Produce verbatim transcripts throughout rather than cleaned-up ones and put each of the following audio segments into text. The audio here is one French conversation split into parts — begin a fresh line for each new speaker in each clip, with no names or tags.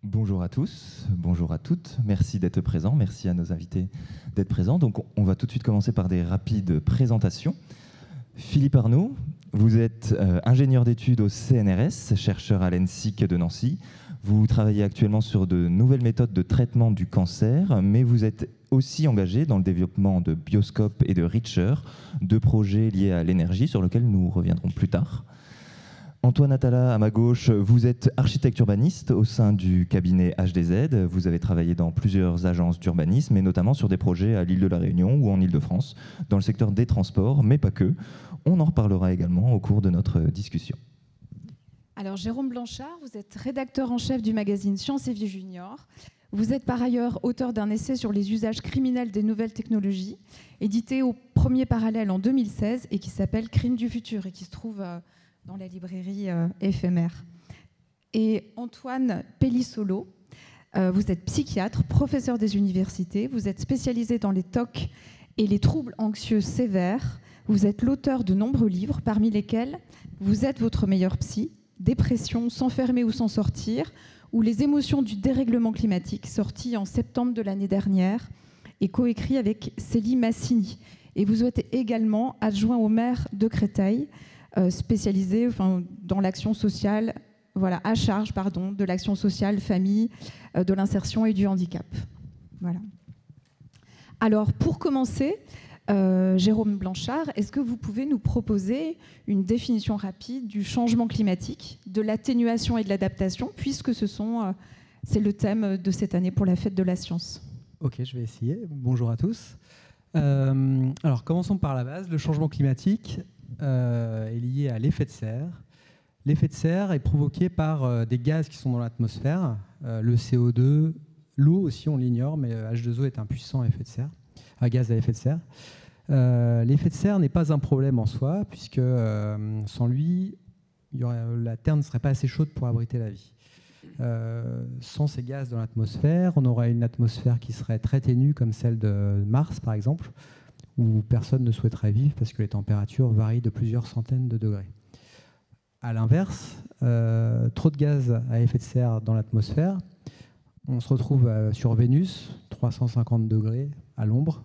Bonjour à tous, bonjour à toutes, merci d'être présents, merci à nos invités d'être présents. Donc on va tout de suite commencer par des rapides présentations. Philippe Arnaud, vous êtes euh, ingénieur d'études au C N R S, chercheur à l'E N S I C de Nancy. Vous travaillez actuellement sur de nouvelles méthodes de traitement du cancer, mais vous êtes aussi engagé dans le développement de Bioscope et de Richer, deux projets liés à l'énergie sur lesquels nous reviendrons plus tard. Antoine Atala, à ma gauche, vous êtes architecte urbaniste au sein du cabinet H D Z. Vous avez travaillé dans plusieurs agences d'urbanisme et notamment sur des projets à l'île de la Réunion ou en Île-de-France, dans le secteur des transports, mais pas que. On en reparlera également au cours de notre discussion.
Alors, Jérôme Blanchard, vous êtes rédacteur en chef du magazine Science et Vie Junior. Vous êtes par ailleurs auteur d'un essai sur les usages criminels des nouvelles technologies, édité au Premier Parallèle en deux mille seize et qui s'appelle Crimes du futur et qui se trouve euh, dans la librairie euh, éphémère. Et Antoine Pellissolo, euh, vous êtes psychiatre, professeur des universités, vous êtes spécialisé dans les T O C et les troubles anxieux sévères. Vous êtes l'auteur de nombreux livres, parmi lesquels Vous êtes votre meilleur psy, Dépression, s'enfermer ou s'en sortir, ou Les émotions du dérèglement climatique, sorti en septembre de l'année dernière et coécrit avec Célie Massini. Et vous êtes également adjoint au maire de Créteil, euh, spécialisé enfin, dans l'action sociale, voilà, à charge pardon, de l'action sociale, famille, euh, de l'insertion et du handicap. Voilà. Alors, pour commencer, Euh, Jérôme Blanchard, est-ce que vous pouvez nous proposer une définition rapide du changement climatique, de l'atténuation et de l'adaptation, puisque ce sont, euh, c'est le thème de cette année pour la fête de la science?
Ok, je vais essayer. Bonjour à tous. Euh, alors, commençons par la base. Le changement climatique euh, est lié à l'effet de serre. L'effet de serre est provoqué par euh, des gaz qui sont dans l'atmosphère, euh, le C O deux, l'eau aussi, on l'ignore, mais H deux O est un puissant effet de serre, un gaz à effet de serre. Euh, l'effet de serre n'est pas un problème en soi, puisque euh, sans lui, il y aurait, la Terre ne serait pas assez chaude pour abriter la vie. Euh, sans ces gaz dans l'atmosphère, on aurait une atmosphère qui serait très ténue, comme celle de Mars, par exemple, où personne ne souhaiterait vivre parce que les températures varient de plusieurs centaines de degrés. À l'inverse, euh, trop de gaz à effet de serre dans l'atmosphère, on se retrouve euh, sur Vénus, trois cent cinquante degrés à l'ombre.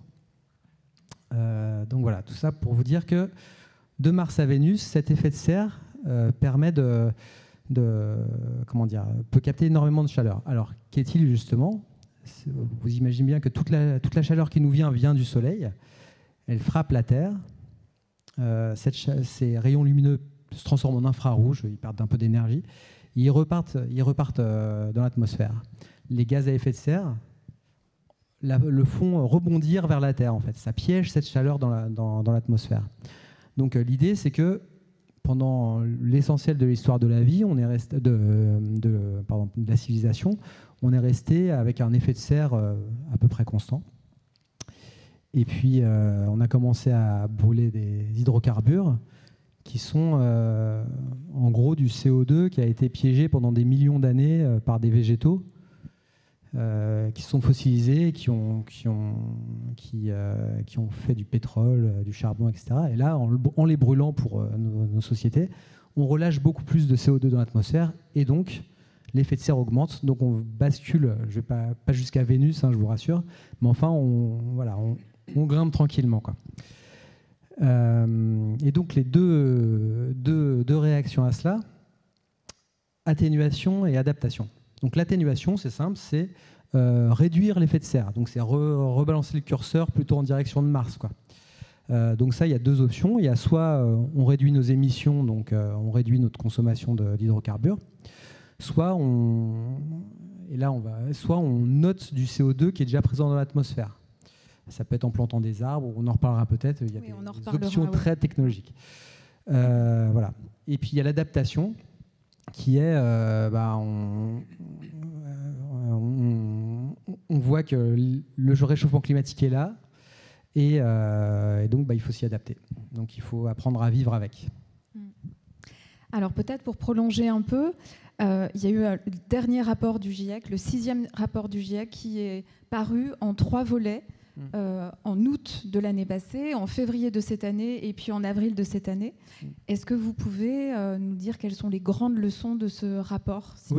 Euh, donc voilà, tout ça pour vous dire que de Mars à Vénus, cet effet de serre euh, permet de, de, comment dire, peut capter énormément de chaleur. Alors, qu'est-il justement? Vous imaginez bien que toute la, toute la chaleur qui nous vient vient du Soleil. Elle frappe la Terre. Euh, cette, ces rayons lumineux se transforment en infrarouge, ils perdent un peu d'énergie. Ils repartent, ils repartent euh, dans l'atmosphère. Les gaz à effet de serre La, le font rebondir vers la Terre, en fait. Ça piège cette chaleur dans, la, dans, dans l'atmosphère. Donc euh, l'idée, c'est que pendant l'essentiel de l'histoire de la vie, on est resté, de, de, pardon, de la civilisation, on est resté avec un effet de serre euh, à peu près constant. Et puis, euh, on a commencé à brûler des hydrocarbures qui sont euh, en gros du C O deux qui a été piégé pendant des millions d'années euh, par des végétaux. Euh, qui sont fossilisés, qui ont, qui, ont, qui, euh, qui ont fait du pétrole, euh, du charbon, et cetera. Et là, en, en les brûlant pour euh, nos, nos sociétés, on relâche beaucoup plus de C O deux dans l'atmosphère et donc l'effet de serre augmente. Donc on bascule, je vais pas, pas jusqu'à Vénus, hein, je vous rassure, mais enfin, on, voilà, on, on grimpe tranquillement, quoi. Euh, et donc les deux, deux, deux réactions à cela, atténuation et adaptation. Donc l'atténuation, c'est simple, c'est euh, réduire l'effet de serre. Donc c'est re rebalancer le curseur plutôt en direction de Mars, quoi. Euh, donc ça, il y a deux options. Il y a soit euh, on réduit nos émissions, donc euh, on réduit notre consommation d'hydrocarbures, soit on, et là on va, soit on note du C O deux qui est déjà présent dans l'atmosphère. Ça peut être en plantant des arbres, on en reparlera peut-être. Il y a oui, des, des options oui. très technologiques. Euh, voilà. Et puis il y a l'adaptation, qui est, euh, bah, on, on, on voit que le réchauffement climatique est là, et, euh, et donc bah, il faut s'y adapter. Donc il faut apprendre à vivre avec.
Alors peut-être pour prolonger un peu, euh, il y a eu le dernier rapport du GIEC, le sixième rapport du GIEC, qui est paru en trois volets, Euh, en août de l'année passée, en février de cette année et puis en avril de cette année. Est-ce que vous pouvez euh, nous dire quelles sont les grandes leçons de ce rapport, s'il
oui.
vous plaît ?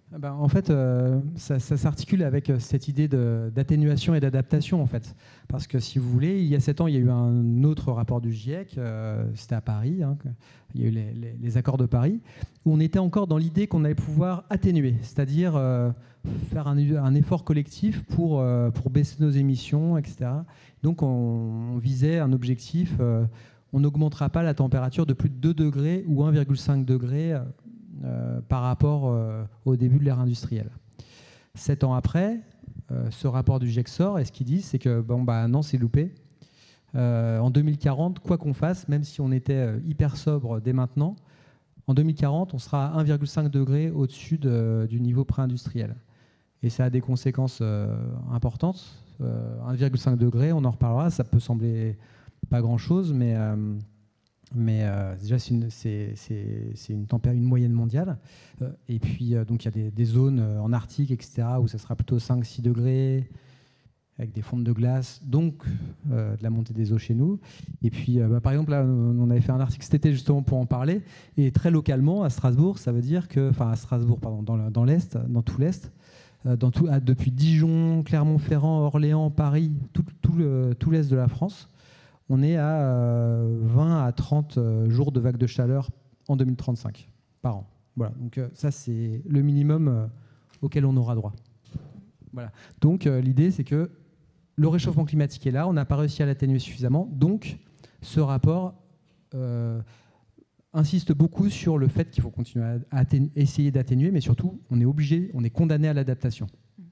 Ben, en fait, euh, ça, ça s'articule avec cette idée d'atténuation et d'adaptation, en fait. Parce que, si vous voulez, il y a sept ans, il y a eu un autre rapport du GIEC, euh, c'était à Paris, hein, il y a eu les, les, les accords de Paris, où on était encore dans l'idée qu'on allait pouvoir atténuer, c'est-à-dire euh, faire un, un effort collectif pour, euh, pour baisser nos émissions, et cetera. Donc, on, on visait un objectif, euh, on n'augmentera pas la température de plus de deux degrés ou un virgule cinq degrés Euh, par rapport euh, au début de l'ère industrielle. Sept ans après, euh, ce rapport du GIEC sort et ce qu'ils disent, c'est que bon, bah, non, c'est loupé. Euh, en deux mille quarante, quoi qu'on fasse, même si on était euh, hyper sobre dès maintenant, en deux mille quarante, on sera à un virgule cinq degré au-dessus de, du niveau pré-industriel. Et ça a des conséquences euh, importantes. Euh, un virgule cinq degré, on en reparlera, ça peut sembler pas grand-chose, mais... Euh, Mais euh, déjà, c'est une, c'est, c'est, c'est une, température, une moyenne mondiale. Euh, et puis, euh, donc, il y a des, des zones euh, en Arctique, et cetera, où ça sera plutôt cinq six degrés, avec des fontes de glace, donc euh, de la montée des eaux chez nous. Et puis, euh, bah, par exemple, là, on avait fait un article cet été justement pour en parler. Et très localement, à Strasbourg, ça veut dire que, enfin, à Strasbourg, pardon, dans, le, dans l'Est, dans tout l'Est, euh, dans tout, ah, depuis Dijon, Clermont-Ferrand, Orléans, Paris, tout, tout, le, tout l'Est de la France, on est à euh, vingt à trente euh, jours de vagues de chaleur en deux mille trente-cinq par an. Voilà, donc euh, ça, c'est le minimum euh, auquel on aura droit. Voilà. Donc euh, l'idée, c'est que le réchauffement climatique est là, on n'a pas réussi à l'atténuer suffisamment, donc ce rapport euh, insiste beaucoup sur le fait qu'il faut continuer à atténuer, essayer d'atténuer, mais surtout, on est obligé, on est condamné à l'adaptation.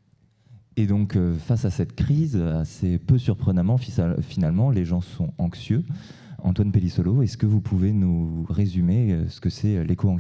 Et donc, euh, face à cette crise, assez peu surprenamment, finalement, les gens sont anxieux. Antoine Pellissolo, est-ce que vous pouvez nous résumer ce que c'est l'éco-anxiété ?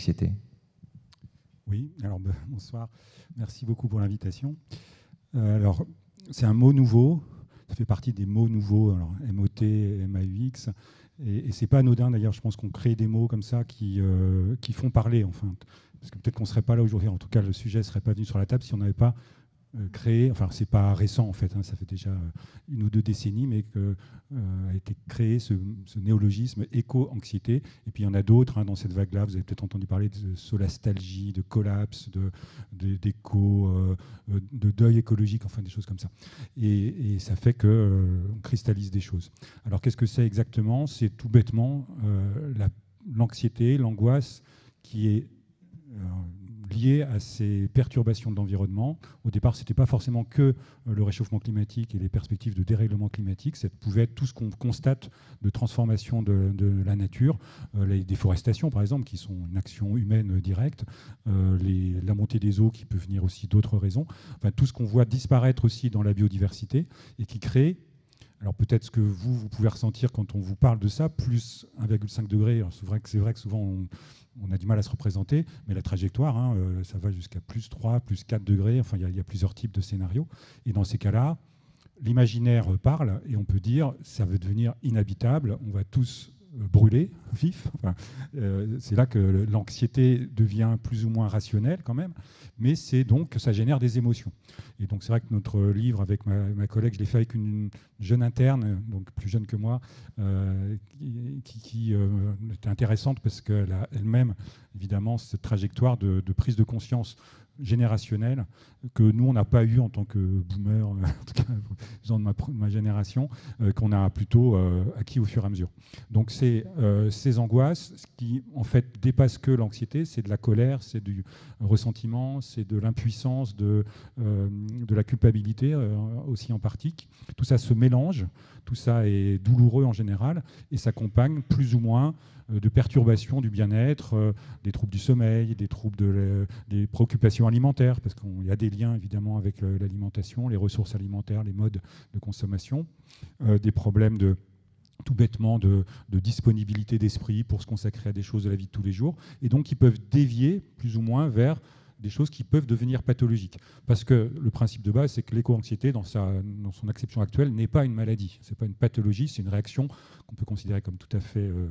Oui, alors bonsoir. Merci beaucoup pour l'invitation. Euh, alors, c'est un mot nouveau. Ça fait partie des mots nouveaux, alors M O T, M A U X. Et, et ce n'est pas anodin, d'ailleurs. Je pense qu'on crée des mots comme ça qui, euh, qui font parler, enfin. Parce que peut-être qu'on ne serait pas là aujourd'hui. En tout cas, le sujet ne serait pas venu sur la table si on n'avait pas créé, enfin c'est pas récent en fait, hein, ça fait déjà une ou deux décennies, mais que euh, a été créé ce, ce néologisme éco-anxiété. Et puis il y en a d'autres hein, dans cette vague-là. Vous avez peut-être entendu parler de solastalgie, de collapse, de, de, d'éco, euh, de deuil écologique, enfin des choses comme ça. Et, et ça fait que euh, on cristallise des choses. Alors qu'est-ce que c'est exactement ? C'est tout bêtement euh, la, l'anxiété, l'angoisse qui est euh, liées à ces perturbations de l'environnement. Au départ, ce n'était pas forcément que le réchauffement climatique et les perspectives de dérèglement climatique, ça pouvait être tout ce qu'on constate de transformation de, de la nature, euh, les déforestations par exemple, qui sont une action humaine directe, euh, les, la montée des eaux qui peut venir aussi d'autres raisons, enfin, tout ce qu'on voit disparaître aussi dans la biodiversité et qui crée, alors peut-être ce que vous, vous pouvez ressentir quand on vous parle de ça, plus un virgule cinq degré, alors c'est vrai que, c'est vrai que souvent on, on a du mal à se représenter, mais la trajectoire, hein, euh, ça va jusqu'à plus trois, plus quatre degrés, enfin il y, y a plusieurs types de scénarios. Et dans ces cas-là, l'imaginaire parle et on peut dire ça va devenir inhabitable, on va tous brûler, vif. Enfin, euh, c'est là que l'anxiété devient plus ou moins rationnelle quand même, mais c'est donc que ça génère des émotions. Et donc c'est vrai que notre livre avec ma, ma collègue, je l'ai fait avec une jeune interne, donc plus jeune que moi, euh, qui, qui euh, était intéressante parce qu'elle a elle-même évidemment cette trajectoire de, de prise de conscience générationnelle que nous, on n'a pas eu en tant que boomer, en tout cas, gens de ma, ma génération, euh, qu'on a plutôt euh, acquis au fur et à mesure. Donc, c'est euh, ces angoisses, ce qui, en fait, dépasse que l'anxiété, c'est de la colère, c'est du ressentiment, c'est de l'impuissance, de, euh, de la culpabilité euh, aussi en partie. Tout ça se mélange, tout ça est douloureux en général et s'accompagne plus ou moins de perturbations du bien-être, euh, des troubles du sommeil, des troubles de la, des préoccupations alimentaires, parce qu'il y a des liens évidemment avec le, l'alimentation, les ressources alimentaires, les modes de consommation, euh, des problèmes de tout bêtement de, de disponibilité d'esprit pour se consacrer à des choses de la vie de tous les jours, et donc qui peuvent dévier plus ou moins vers des choses qui peuvent devenir pathologiques. Parce que le principe de base, c'est que l'éco-anxiété, dans, sa, dans son acception actuelle, n'est pas une maladie. Ce n'est pas une pathologie, c'est une réaction qu'on peut considérer comme tout à fait euh,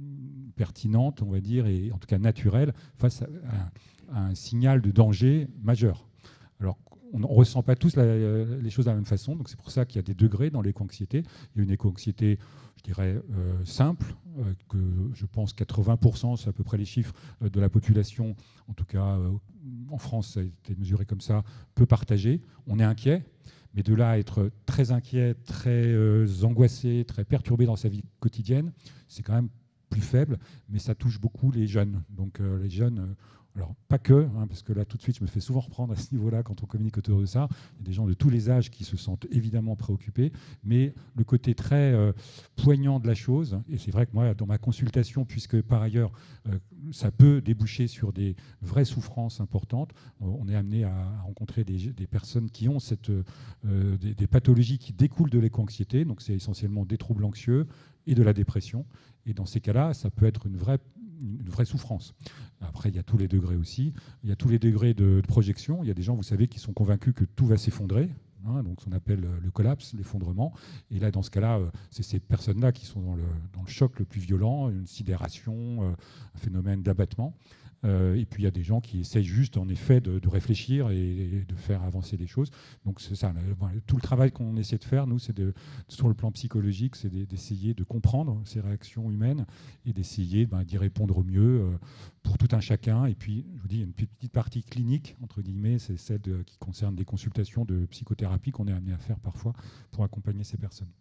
pertinente, on va dire, et en tout cas naturelle, face à, à, à un signal de danger majeur. Alors, on ne ressent pas tous la, les choses de la même façon. Donc c'est pour ça qu'il y a des degrés dans l'éco-anxiété. Il y a une éco-anxiété, je dirais, euh, simple, euh, que je pense quatre-vingts pour cent, c'est à peu près les chiffres euh, de la population, en tout cas euh, en France, ça a été mesuré comme ça, peut partager. On est inquiet, mais de là à être très inquiet, très euh, angoissé, très perturbé dans sa vie quotidienne, c'est quand même plus faible, mais ça touche beaucoup les jeunes. Donc euh, les jeunes... Euh, Alors, pas que, hein, parce que là, tout de suite, je me fais souvent reprendre à ce niveau-là quand on communique autour de ça. Il y a des gens de tous les âges qui se sentent évidemment préoccupés, mais le côté très euh, poignant de la chose, et c'est vrai que moi, dans ma consultation, puisque par ailleurs, euh, ça peut déboucher sur des vraies souffrances importantes, on est amené à rencontrer des, des personnes qui ont cette, euh, des, des pathologies qui découlent de l'éco-anxiété, donc c'est essentiellement des troubles anxieux et de la dépression. Et dans ces cas-là, ça peut être une vraie une vraie souffrance. Après, il y a tous les degrés aussi. Il y a tous les degrés de, de projection. Il y a des gens, vous savez, qui sont convaincus que tout va s'effondrer. Hein, donc, ce qu'on appelle le collapse, l'effondrement. Et là, dans ce cas-là, c'est ces personnes-là qui sont dans le, dans le choc le plus violent, une sidération, un phénomène d'abattement. Euh, et puis il y a des gens qui essayent juste en effet de, de réfléchir et, et de faire avancer les choses. Donc c'est ça, tout le travail qu'on essaie de faire, nous, c'est de, sur le plan psychologique, c'est d'essayer de comprendre ces réactions humaines et d'essayer ben, d'y répondre au mieux euh, pour tout un chacun. Et puis, je vous dis, une petite partie clinique, entre guillemets, c'est celle de, qui concerne des consultations de psychothérapie qu'on est amené à faire parfois pour accompagner ces personnes.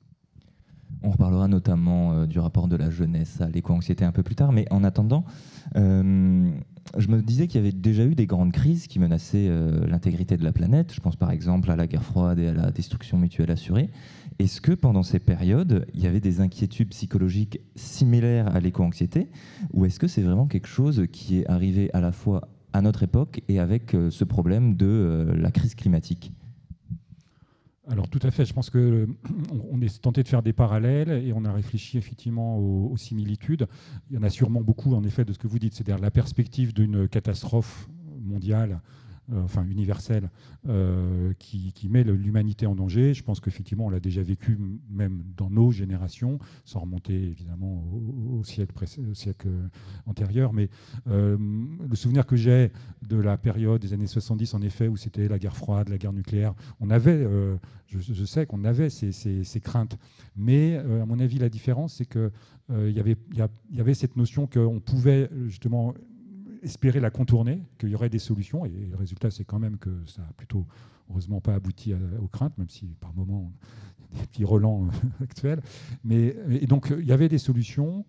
On reparlera notamment euh, du rapport de la jeunesse à l'éco-anxiété un peu plus tard, mais en attendant, euh, je me disais qu'il y avait déjà eu des grandes crises qui menaçaient euh, l'intégrité de la planète. Je pense par exemple à la guerre froide et à la destruction mutuelle assurée. Est-ce que pendant ces périodes, il y avait des inquiétudes psychologiques similaires à l'éco-anxiété, ou est-ce que c'est vraiment quelque chose qui est arrivé à la fois à notre époque et avec euh, ce problème de euh, la crise climatique ?
Alors tout à fait, je pense qu'on est tenté de faire des parallèles et on a réfléchi effectivement aux, aux similitudes. Il y en a sûrement beaucoup en effet de ce que vous dites, c'est-à-dire la perspective d'une catastrophe mondiale, euh, enfin universelle, euh, qui, qui met l'humanité en danger. Je pense qu'effectivement on l'a déjà vécu même dans nos générations, sans remonter évidemment au, au, siècle, au siècle antérieur, mais euh, le souvenir que j'ai de la période des années soixante-dix, en effet, où c'était la guerre froide, la guerre nucléaire, on avait, euh, je, je sais qu'on avait ces, ces, ces craintes, mais euh, à mon avis, la différence, c'est qu'il euh, y, avait, y, a, y avait cette notion qu'on pouvait justement espérer la contourner, qu'il y aurait des solutions, et le résultat, c'est quand même que ça n'a plutôt, heureusement, pas abouti à, aux craintes, même si par moments, des petits relents actuels. Mais, et donc, il y avait des solutions.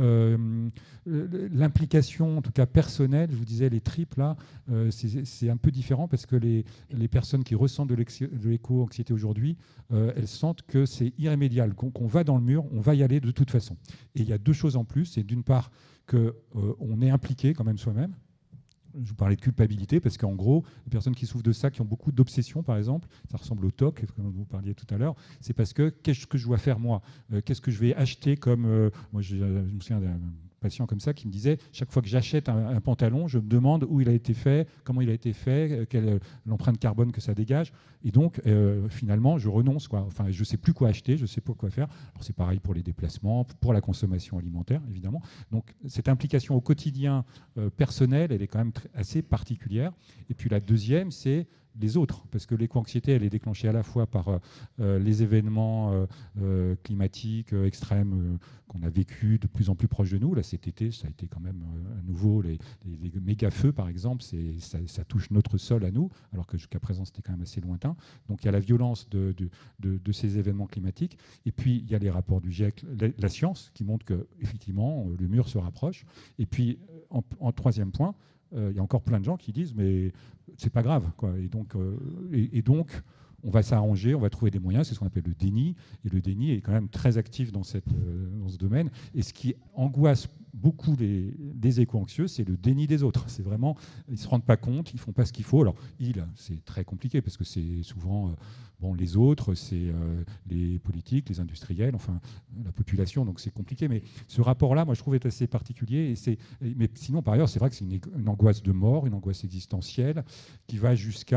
Euh, L'implication, en tout cas personnelle, je vous disais, les tripes, là, euh, c'est un peu différent parce que les, les personnes qui ressentent de l'éco-anxiété aujourd'hui, euh, elles sentent que c'est irrémédiable, qu'on qu'on va dans le mur, on va y aller de toute façon. Et il y a deux choses en plus. C'est d'une part qu'on euh, est impliqué quand même soi-même. Je vous parlais de culpabilité parce qu'en gros, les personnes qui souffrent de ça, qui ont beaucoup d'obsessions, par exemple, ça ressemble au T O C, comme vous parliez tout à l'heure, c'est parce que qu'est-ce que je dois faire moi, euh, qu'est-ce que je vais acheter comme... Euh, moi, je, je me souviens d'un patient comme ça qui me disait, chaque fois que j'achète un, un pantalon, je me demande où il a été fait, comment il a été fait, quelle l'empreinte carbone que ça dégage. Et donc, euh, finalement, je renonce, quoi. Enfin, je ne sais plus quoi acheter, je ne sais pas quoi faire. Alors, c'est pareil pour les déplacements, pour la consommation alimentaire, évidemment. Donc, cette implication au quotidien euh, personnel, elle est quand même assez particulière. Et puis, la deuxième, c'est les autres, parce que l'éco-anxiété, elle est déclenchée à la fois par euh, les événements euh, euh, climatiques euh, extrêmes euh, qu'on a vécu de plus en plus proches de nous. Là, cet été, ça a été quand même euh, à nouveau les, les, les méga-feux, par exemple, ça, ça touche notre sol à nous, alors que jusqu'à présent, c'était quand même assez lointain. Donc, il y a la violence de, de, de, de ces événements climatiques. Et puis, il y a les rapports du GIEC, la, la science, qui montre qu'effectivement, le mur se rapproche. Et puis, en, en troisième point, il euh, y a encore plein de gens qui disent mais c'est pas grave, quoi. Et donc, euh, et, et donc on va s'arranger, on va trouver des moyens, c'est ce qu'on appelle le déni, et le déni est quand même très actif dans, cette, euh, dans ce domaine. Et ce qui angoisse beaucoup les, les éco-anxieux, c'est le déni des autres. C'est vraiment, ils ne se rendent pas compte, ils ne font pas ce qu'il faut. Alors, ils, c'est très compliqué parce que c'est souvent euh, bon, les autres, c'est euh, les politiques, les industriels, enfin la population, donc c'est compliqué. Mais ce rapport-là, moi, je trouve est assez particulier. Et c'est, mais sinon, par ailleurs, c'est vrai que c'est une, une angoisse de mort, une angoisse existentielle qui va jusqu'à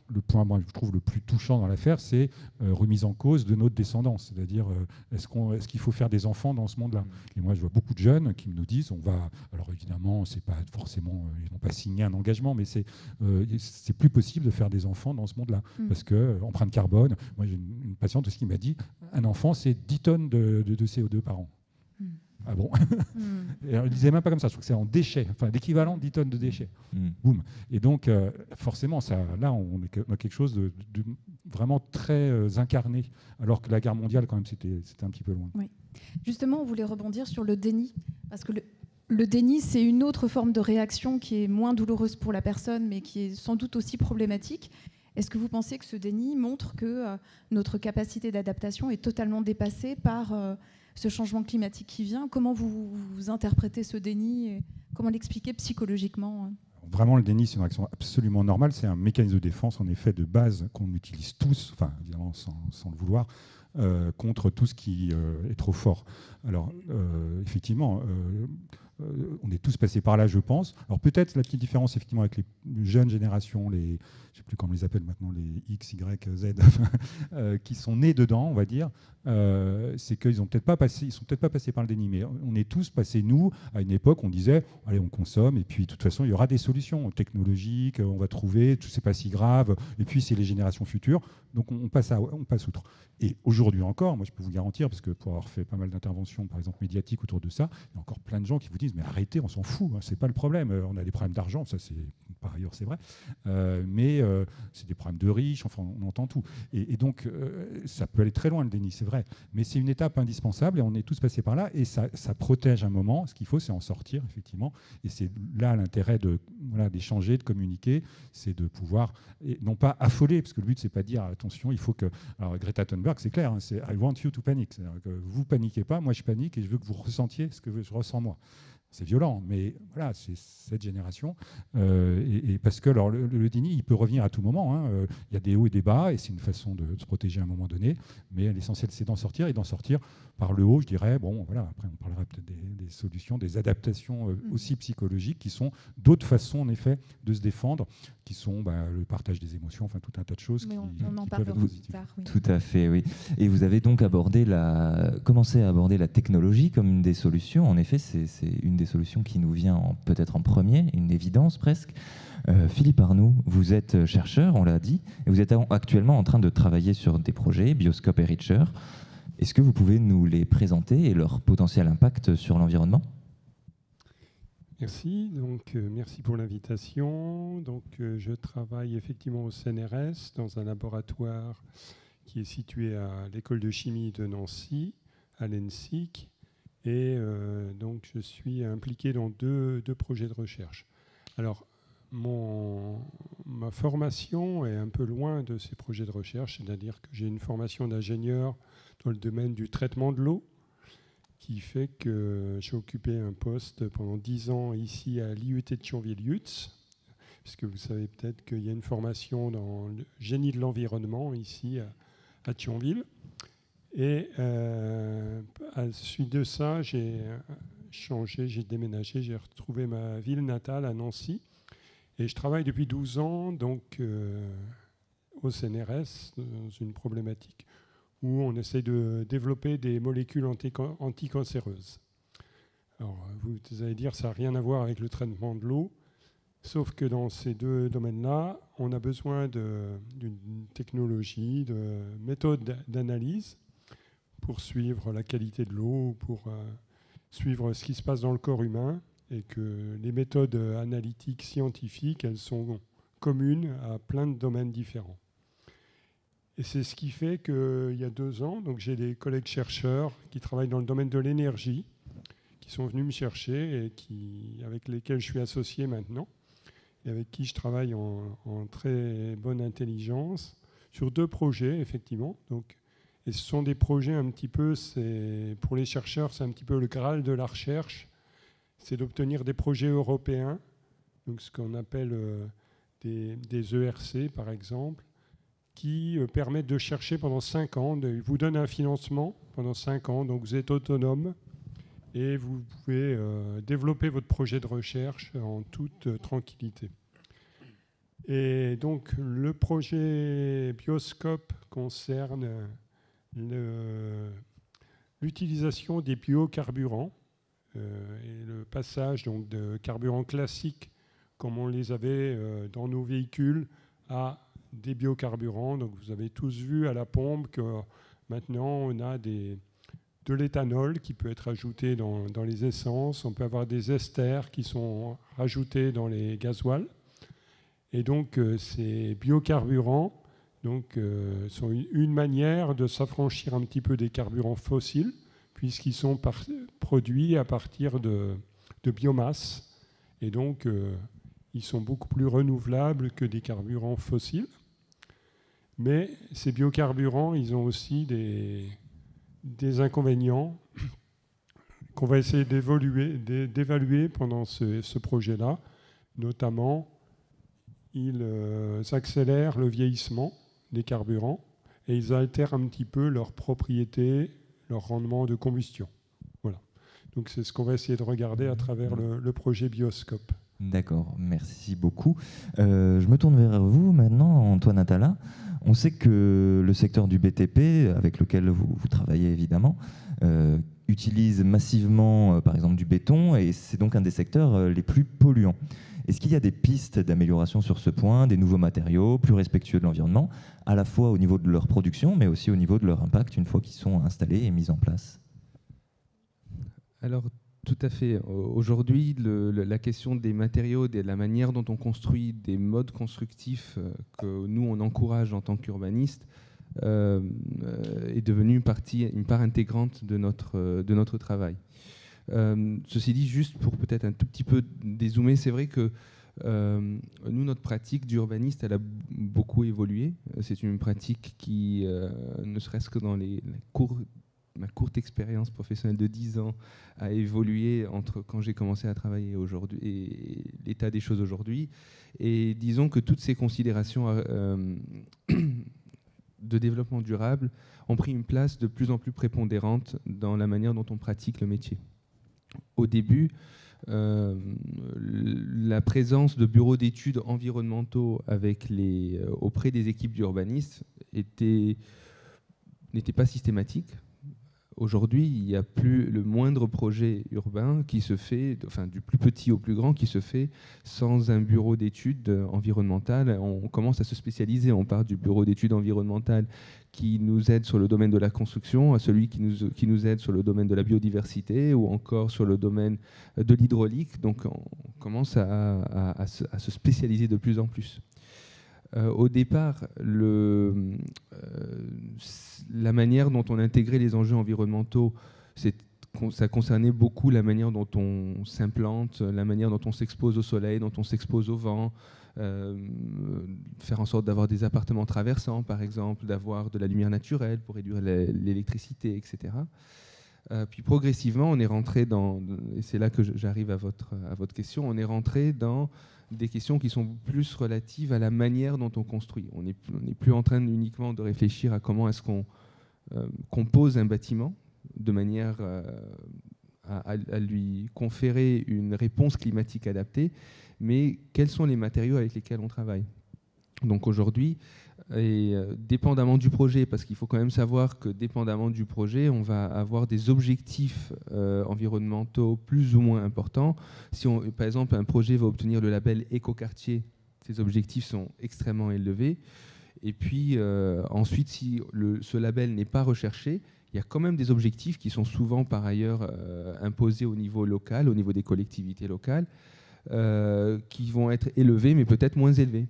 le point, moi, je trouve, le plus touchant dans l'affaire, c'est euh, remise en cause de notre descendance. C'est-à-dire, euh, est-ce qu'on, est-ce qu'il faut faire des enfants dans ce monde-là? Et moi, je vois beaucoup de jeunes qui nous disent, on va... Alors évidemment, c'est pas forcément... Ils n'ont pas signé un engagement, mais c'est, euh, c'est plus possible de faire des enfants dans ce monde-là. Mmh. Parce que, euh, empreinte carbone, moi, j'ai une, une patiente aussi qui m'a dit, un enfant, c'est dix tonnes de, de, de C O deux par an. Mmh. Ah bon? mm. Et alors, il ne disait même pas comme ça, je trouve que c'est en déchets, enfin l'équivalent de dix tonnes de déchets. Mm. Boum. Et donc, euh, forcément, ça, là, on a quelque chose de, de vraiment très euh, incarné, alors que la guerre mondiale, quand même, c'était, c'était un petit peu loin.
Oui. Justement, on voulait rebondir sur le déni, parce que le, le déni, c'est une autre forme de réaction qui est moins douloureuse pour la personne, mais qui est sans doute aussi problématique. Est-ce que vous pensez que ce déni montre que euh, notre capacité d'adaptation est totalement dépassée par... Euh, ce changement climatique qui vient? Comment vous, vous interprétez ce déni et comment l'expliquer psychologiquement?
Vraiment, le déni, c'est une réaction absolument normale. C'est un mécanisme de défense, en effet, de base qu'on utilise tous, enfin, évidemment, sans, sans le vouloir, euh, contre tout ce qui euh, est trop fort. Alors, euh, effectivement, euh, euh, on est tous passés par là, je pense. Alors, peut-être la petite différence, effectivement, avec les jeunes générations, les, je ne sais plus comment on les appelle maintenant, les X, Y, Z, euh, qui sont nés dedans, on va dire, euh, c'est qu'ils ont peut-être pas passé, ils sont peut-être pas passés par le déni, mais on est tous passés, nous, à une époque, on disait, allez, on consomme, et puis de toute façon, il y aura des solutions technologiques, on va trouver, tout c'est pas si grave, et puis c'est les générations futures, donc on passe, à, on passe outre. Et aujourd'hui encore, moi je peux vous garantir, parce que pour avoir fait pas mal d'interventions, par exemple médiatiques autour de ça, il y a encore plein de gens qui vous disent, mais arrêtez, on s'en fout, hein, c'est pas le problème, on a des problèmes d'argent, ça c'est par ailleurs c'est vrai, euh, mais euh, c'est des problèmes de riches, enfin on entend tout. Et, et donc euh, ça peut aller très loin le déni, c'est vrai, mais c'est une étape indispensable et on est tous passés par là et ça, ça protège un moment. Ce qu'il faut, c'est en sortir effectivement, et c'est là l'intérêt de voilà, d'échanger, de communiquer, c'est de pouvoir et non pas affoler, parce que le but c'est pas de dire attention, il faut que. Alors Greta Thunberg, c'est clair, hein, c'est I want you to panic, c'est-à-dire que vous paniquez pas, moi je panique et je veux que vous ressentiez ce que je ressens moi. C'est violent, mais voilà, c'est cette génération. Euh, et, et parce que alors, le, le déni, il peut revenir à tout moment. Hein. Euh, il y a des hauts et des bas, et c'est une façon de se protéger à un moment donné. Mais l'essentiel, c'est d'en sortir, et d'en sortir par le haut, je dirais. Bon, voilà, après, on parlera peut-être des, des solutions, des adaptations euh, aussi psychologiques, qui sont d'autres façons, en effet, de se défendre, qui sont bah, le partage des émotions, enfin, tout un tas de choses
mais
qui,
on, on en
qui
parlera
peuvent être positives.
Tard, oui.
Tout à fait, oui. Et vous avez donc abordé la... commencé à aborder la technologie comme une des solutions. En effet, c'est, c'est une des solutions qui nous vient en, peut-être en premier, une évidence presque. Euh, Philippe Arnoux, vous êtes chercheur, on l'a dit, et vous êtes actuellement en train de travailler sur des projets, Bioscope et Richer. Est-ce que vous pouvez nous les présenter et leur potentiel impact sur l'environnement ?
Merci, donc euh, merci pour l'invitation. Donc euh, je travaille effectivement au C N R S dans un laboratoire qui est situé à l'école de chimie de Nancy, à l'E N S I C, et euh, donc je suis impliqué dans deux, deux projets de recherche. Alors mon, ma formation est un peu loin de ces projets de recherche, c'est-à-dire que j'ai une formation d'ingénieur dans le domaine du traitement de l'eau, qui fait que j'ai occupé un poste pendant dix ans ici à l'I U T de Thionville-Lutz, puisque vous savez peut-être qu'il y a une formation dans le génie de l'environnement ici à, à Thionville. Et euh, à la suite de ça, j'ai changé, j'ai déménagé, j'ai retrouvé ma ville natale à Nancy. Et je travaille depuis douze ans donc, euh, au C N R S dans une problématique où on essaie de développer des molécules anticancéreuses. Alors, vous allez dire que ça n'a rien à voir avec le traitement de l'eau, sauf que dans ces deux domaines-là, on a besoin de, d'une technologie, de méthodes d'analyse pour suivre la qualité de l'eau, pour euh, suivre ce qui se passe dans le corps humain, et que les méthodes analytiques scientifiques, elles sont communes à plein de domaines différents. Et c'est ce qui fait qu'il y a deux ans, donc j'ai des collègues chercheurs qui travaillent dans le domaine de l'énergie, qui sont venus me chercher et qui, avec lesquels je suis associé maintenant, et avec qui je travaille en, en très bonne intelligence, sur deux projets, effectivement. Donc, et ce sont des projets un petit peu, c'est, pour les chercheurs, c'est un petit peu le Graal de la recherche, c'est d'obtenir des projets européens, donc ce qu'on appelle euh, des, des E R C, par exemple, qui euh, permettent de chercher pendant cinq ans. Ils vous donnent un financement pendant cinq ans, donc vous êtes autonome et vous pouvez euh, développer votre projet de recherche en toute euh, tranquillité. Et donc, le projet Bioscope concerne le, l'utilisation des biocarburants euh, et le passage donc, de carburants classiques, comme on les avait euh, dans nos véhicules, à des biocarburants. Donc, vous avez tous vu à la pompe que maintenant, on a des, de l'éthanol qui peut être ajouté dans, dans les essences. On peut avoir des esters qui sont rajoutés dans les gasoils. Et donc, euh, ces biocarburants donc, euh, sont une manière de s'affranchir un petit peu des carburants fossiles, puisqu'ils sont par- produits à partir de, de biomasse. Et donc, euh, ils sont beaucoup plus renouvelables que des carburants fossiles. Mais ces biocarburants, ils ont aussi des, des inconvénients qu'on va essayer d'évaluer, d'évaluer pendant ce, ce projet-là, notamment ils euh, accélèrent le vieillissement des carburants et ils altèrent un petit peu leurs propriétés, leur rendement de combustion. Voilà. Donc c'est ce qu'on va essayer de regarder à travers le, le projet Bioscope.
D'accord, merci beaucoup. Euh, je me tourne vers vous maintenant, Antoine Atala. On sait que le secteur du B T P, avec lequel vous, vous travaillez évidemment, euh, utilise massivement, euh, par exemple, du béton, et c'est donc un des secteurs euh, les plus polluants. Est-ce qu'il y a des pistes d'amélioration sur ce point, des nouveaux matériaux plus respectueux de l'environnement, à la fois au niveau de leur production, mais aussi au niveau de leur impact une fois qu'ils sont installés et mis en place?
Alors, tout à fait. Aujourd'hui, le, le, la question des matériaux, de la manière dont on construit, des modes constructifs euh, que nous, on encourage en tant qu'urbanistes, euh, euh, est devenue une, partie, une part intégrante de notre, euh, de notre travail. Euh, ceci dit, juste pour peut-être un tout petit peu dézoomer, c'est vrai que euh, nous, notre pratique d'urbaniste, elle a beaucoup évolué. C'est une pratique qui, euh, ne serait-ce que dans les, les cours, ma courte expérience professionnelle de dix ans, a évolué entre quand j'ai commencé à travailler aujourd'hui et l'état des choses aujourd'hui. Et disons que toutes ces considérations euh, de développement durable ont pris une place de plus en plus prépondérante dans la manière dont on pratique le métier. Au début, euh, la présence de bureaux d'études environnementaux avec les, euh, auprès des équipes d'urbanistes était, n'était pas systématique. Aujourd'hui, il n'y a plus le moindre projet urbain qui se fait, enfin du plus petit au plus grand, qui se fait sans un bureau d'études environnementales. On commence à se spécialiser. On part du bureau d'études environnementales qui nous aide sur le domaine de la construction, à celui qui nous, qui nous aide sur le domaine de la biodiversité ou encore sur le domaine de l'hydraulique. Donc on commence à, à, à, se, à se spécialiser de plus en plus. Euh, au départ, le, euh, la manière dont on intégrait les enjeux environnementaux, ça concernait beaucoup la manière dont on s'implante, la manière dont on s'expose au soleil, dont on s'expose au vent, euh, faire en sorte d'avoir des appartements traversants, par exemple, d'avoir de la lumière naturelle pour réduire l'électricité, et cetera. Euh, puis progressivement, on est rentré dans, et c'est là que j'arrive à votre, à votre question, on est rentré dans des questions qui sont plus relatives à la manière dont on construit. On n'est plus en train uniquement de réfléchir à comment est-ce qu'on euh, compose un bâtiment de manière euh, à, à lui conférer une réponse climatique adaptée, mais quels sont les matériaux avec lesquels on travaille. Donc aujourd'hui, et euh, dépendamment du projet, parce qu'il faut quand même savoir que dépendamment du projet, on va avoir des objectifs euh, environnementaux plus ou moins importants. Si on, par exemple, un projet va obtenir le label écoquartier, ces objectifs sont extrêmement élevés. Et puis euh, ensuite, si le, ce label n'est pas recherché, il y a quand même des objectifs qui sont souvent par ailleurs euh, imposés au niveau local, au niveau des collectivités locales, euh, qui vont être élevés, mais peut-être moins élevés.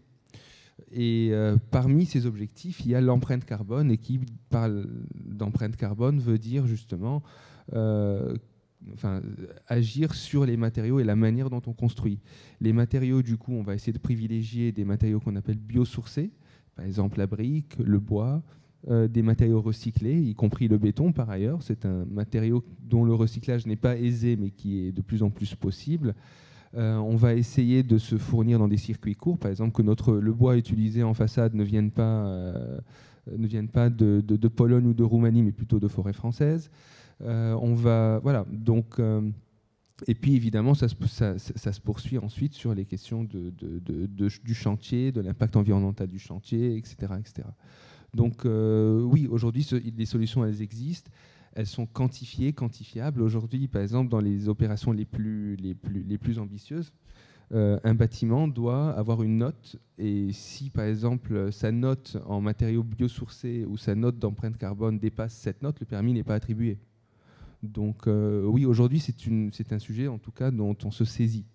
Et euh, parmi ces objectifs, il y a l'empreinte carbone, et qui parle d'empreinte carbone veut dire justement euh, enfin, agir sur les matériaux et la manière dont on construit. Les matériaux, du coup, on va essayer de privilégier des matériaux qu'on appelle biosourcés, par exemple la brique, le bois, euh, des matériaux recyclés, y compris le béton par ailleurs. C'est un matériau dont le recyclage n'est pas aisé, mais qui est de plus en plus possible. Euh, on va essayer de se fournir dans des circuits courts, par exemple que notre, le bois utilisé en façade ne vienne pas, euh, ne vienne pas de, de, de Pologne ou de Roumanie, mais plutôt de forêts françaises. Euh, on va, voilà, donc euh, Et puis évidemment, ça se, ça, ça se poursuit ensuite sur les questions de, de, de, de, du chantier, de l'impact environnemental du chantier, et cetera, et cetera. Donc euh, oui, aujourd'hui, ce, les solutions, elles existent. Elles sont quantifiées, quantifiables. Aujourd'hui, par exemple, dans les opérations les plus, les plus, les plus ambitieuses, euh, un bâtiment doit avoir une note. Et si, par exemple, sa note en matériaux biosourcés ou sa note d'empreinte carbone dépasse cette note, le permis n'est pas attribué. Donc euh, oui, aujourd'hui, c'est, une, c'est un sujet, en tout cas, dont on se saisit.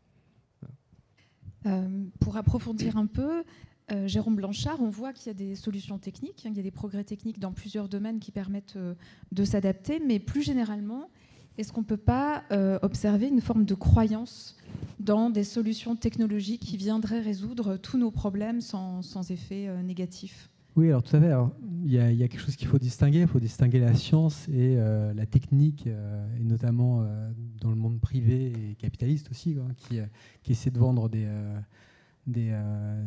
Euh, pour approfondir un peu, euh, Jérôme Blanchard, on voit qu'il y a des solutions techniques, hein, il y a des progrès techniques dans plusieurs domaines qui permettent euh, de s'adapter, mais plus généralement, est-ce qu'on ne peut pas euh, observer une forme de croyance dans des solutions technologiques qui viendraient résoudre tous nos problèmes sans, sans effet euh, négatif ?
Oui, alors tout à fait. Il y, y a quelque chose qu'il faut distinguer. Il faut distinguer la science et euh, la technique, euh, et notamment euh, dans le monde privé et capitaliste aussi, quoi, qui, euh, qui essaie de vendre des, euh, des, euh,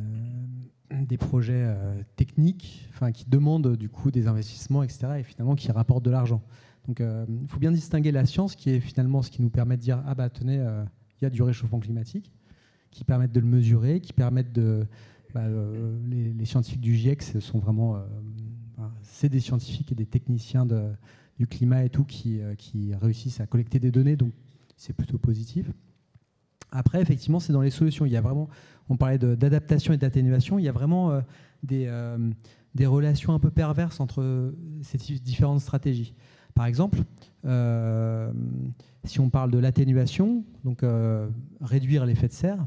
des projets euh, techniques, enfin, qui demandent du coup des investissements, et cetera, et finalement qui rapportent de l'argent. Donc, euh, il faut bien distinguer la science, qui est finalement ce qui nous permet de dire ah bah tenez, euh, il y a du réchauffement climatique, qui permettent de le mesurer, qui permettent de Bah, euh, les, les scientifiques du GIEC sont vraiment, euh, enfin, c'est des scientifiques et des techniciens de, du climat et tout qui, euh, qui réussissent à collecter des données, donc c'est plutôt positif. Après, effectivement, c'est dans les solutions. Il y a vraiment, on parlait de, d'adaptation et d'atténuation, il y a vraiment euh, des, euh, des relations un peu perverses entre ces différentes stratégies. Par exemple, euh, si on parle de l'atténuation, donc euh, réduire l'effet de serre,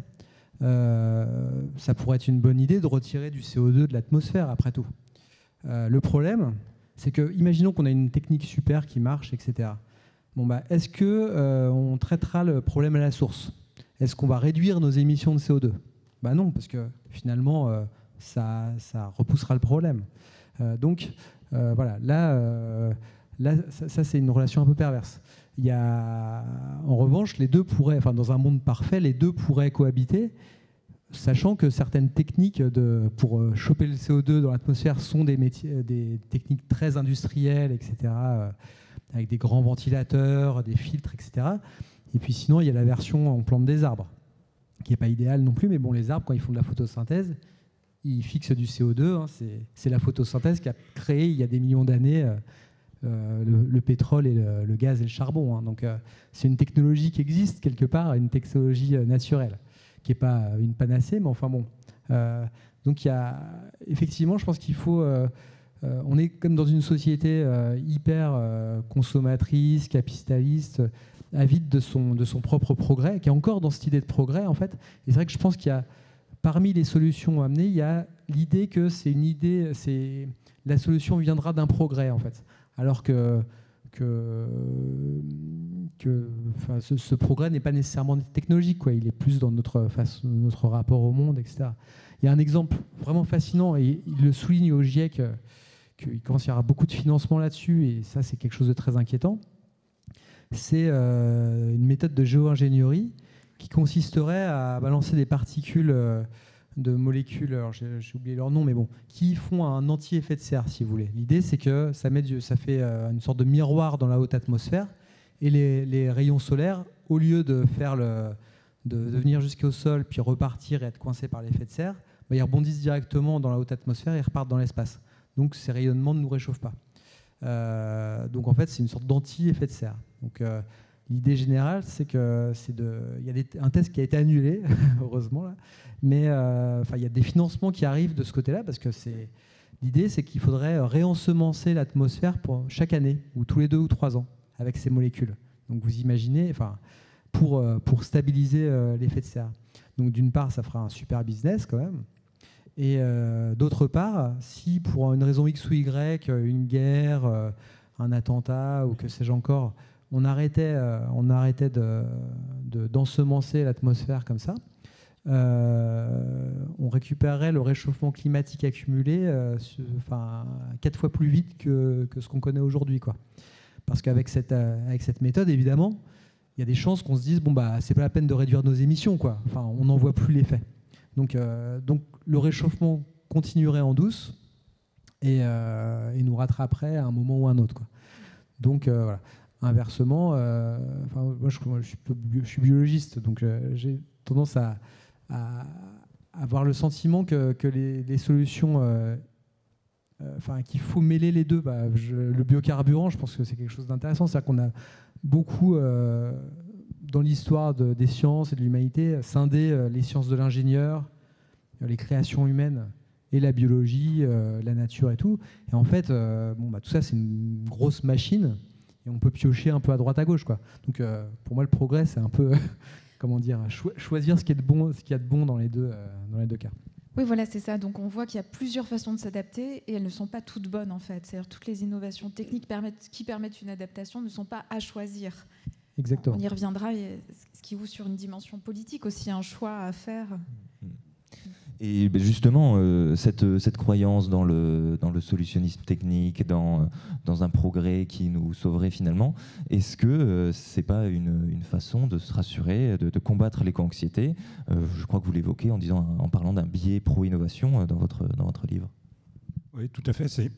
Euh, ça pourrait être une bonne idée de retirer du C O deux de l'atmosphère, après tout. Euh, le problème, c'est que, imaginons qu'on a une technique super qui marche, et cetera. Bon, bah, est-ce qu'on euh, traitera le problème à la source ? Est-ce qu'on va réduire nos émissions de C O deux ? Bah non, parce que finalement, euh, ça, ça repoussera le problème. Euh, donc, euh, voilà, là, euh, là ça, ça, c'est une relation un peu perverse. Il y a, en revanche, les deux pourraient, enfin, dans un monde parfait, les deux pourraient cohabiter, sachant que certaines techniques de, pour choper le C O deux dans l'atmosphère sont des, métiers, des techniques très industrielles, et cetera, euh, avec des grands ventilateurs, des filtres, et cetera. Et puis sinon, il y a la version on plante des arbres, qui n'est pas idéale non plus, mais bon, les arbres, quand ils font de la photosynthèse, ils fixent du C O deux. Hein, c'est, c'est la photosynthèse qui a créé, il y a des millions d'années, euh, Euh, le, le pétrole et le, le gaz et le charbon. Hein. Donc, euh, c'est une technologie qui existe quelque part, une technologie euh, naturelle, qui n'est pas une panacée, mais enfin bon. Euh, donc, il y a, effectivement, je pense qu'il faut... Euh, euh, on est comme dans une société euh, hyper euh, consommatrice, capitaliste, avide de son, de son propre progrès, qui est encore dans cette idée de progrès, en fait. Et c'est vrai que je pense qu'il y a, parmi les solutions amenées, il y a l'idée que c'est une idée... c'est la solution viendra d'un progrès, en fait. Alors que, que, que enfin, ce, ce progrès n'est pas nécessairement technologique, quoi. Il est plus dans notre, face, notre rapport au monde, et cetera. Il y a un exemple vraiment fascinant, et il le souligne au GIEC, qu'il commence à y avoir beaucoup de financement là-dessus, et ça, c'est quelque chose de très inquiétant. C'est euh, une méthode de géo-ingénierie qui consisterait à balancer des particules... Euh, de molécules, alors j'ai, j'ai oublié leur nom, mais bon, qui font un anti-effet de serre, si vous voulez. L'idée, c'est que ça, met du, ça fait une sorte de miroir dans la haute atmosphère, et les, les rayons solaires, au lieu de, faire le, de, de venir jusqu'au sol, puis repartir et être coincés par l'effet de serre, bah, ils rebondissent directement dans la haute atmosphère et repartent dans l'espace. Donc ces rayonnements ne nous réchauffent pas. Euh, donc en fait, c'est une sorte d'anti-effet de serre. Donc, euh, l'idée générale, c'est que c'est de, il y a des, un test qui a été annulé, heureusement là, mais euh, enfin il y a des financements qui arrivent de ce côté-là parce que c'est l'idée, c'est qu'il faudrait réensemencer l'atmosphère pour chaque année ou tous les deux ou trois ans avec ces molécules. Donc vous imaginez, enfin pour pour stabiliser euh, l'effet de serre. Donc d'une part, ça fera un super business quand même. Et euh, d'autre part, si pour une raison X ou Y, une guerre, euh, un attentat ou que sais-je encore, on arrêtait, euh, on arrêtait de, de, d'ensemencer l'atmosphère comme ça, euh, on récupérerait le réchauffement climatique accumulé euh, sur, enfin, quatre fois plus vite que, que ce qu'on connaît aujourd'hui, quoi. Parce qu'avec cette, euh, avec cette méthode, évidemment, il y a des chances qu'on se dise bon, bah, c'est pas la peine de réduire nos émissions, quoi. Enfin, on n'en voit plus l'effet. Donc, euh, donc le réchauffement continuerait en douce et, euh, et nous rattraperait à un moment ou un autre, quoi. Donc euh, voilà. inversement, euh, enfin, moi, je, moi, je, suis, je suis biologiste, donc euh, j'ai tendance à, à, à avoir le sentiment que, que les, les solutions, euh, euh, enfin, qu'il faut mêler les deux. Bah, je, le biocarburant, je pense que c'est quelque chose d'intéressant. C'est-à-dire qu'on a beaucoup, euh, dans l'histoire de, des sciences et de l'humanité, scindé euh, les sciences de l'ingénieur, euh, les créations humaines, et la biologie, euh, la nature et tout. Et en fait, euh, bon, bah, tout ça, c'est une grosse machine et on peut piocher un peu à droite à gauche, quoi. Donc, euh, pour moi, le progrès, c'est un peu, comment dire, cho choisir ce qui est de bon, ce qu'il y a de bon dans les deux, euh, dans les deux cas.
Oui, voilà, c'est ça. Donc, on voit qu'il y a plusieurs façons de s'adapter et elles ne sont pas toutes bonnes, en fait. C'est-à-dire toutes les innovations techniques permettent, qui permettent une adaptation ne sont pas à choisir.
Exactement.
On y reviendra, et ce qui ouvre sur une dimension politique aussi, un choix à faire.
Et justement, euh, cette, cette croyance dans le, dans le solutionnisme technique, dans, dans un progrès qui nous sauverait finalement, est-ce que euh, ce n'est pas une, une façon de se rassurer, de, de combattre l'éco-anxiété? euh, Je crois que vous l'évoquez en, disant, en parlant d'un biais pro-innovation dans votre, dans votre livre.
Oui, tout à fait. C'est...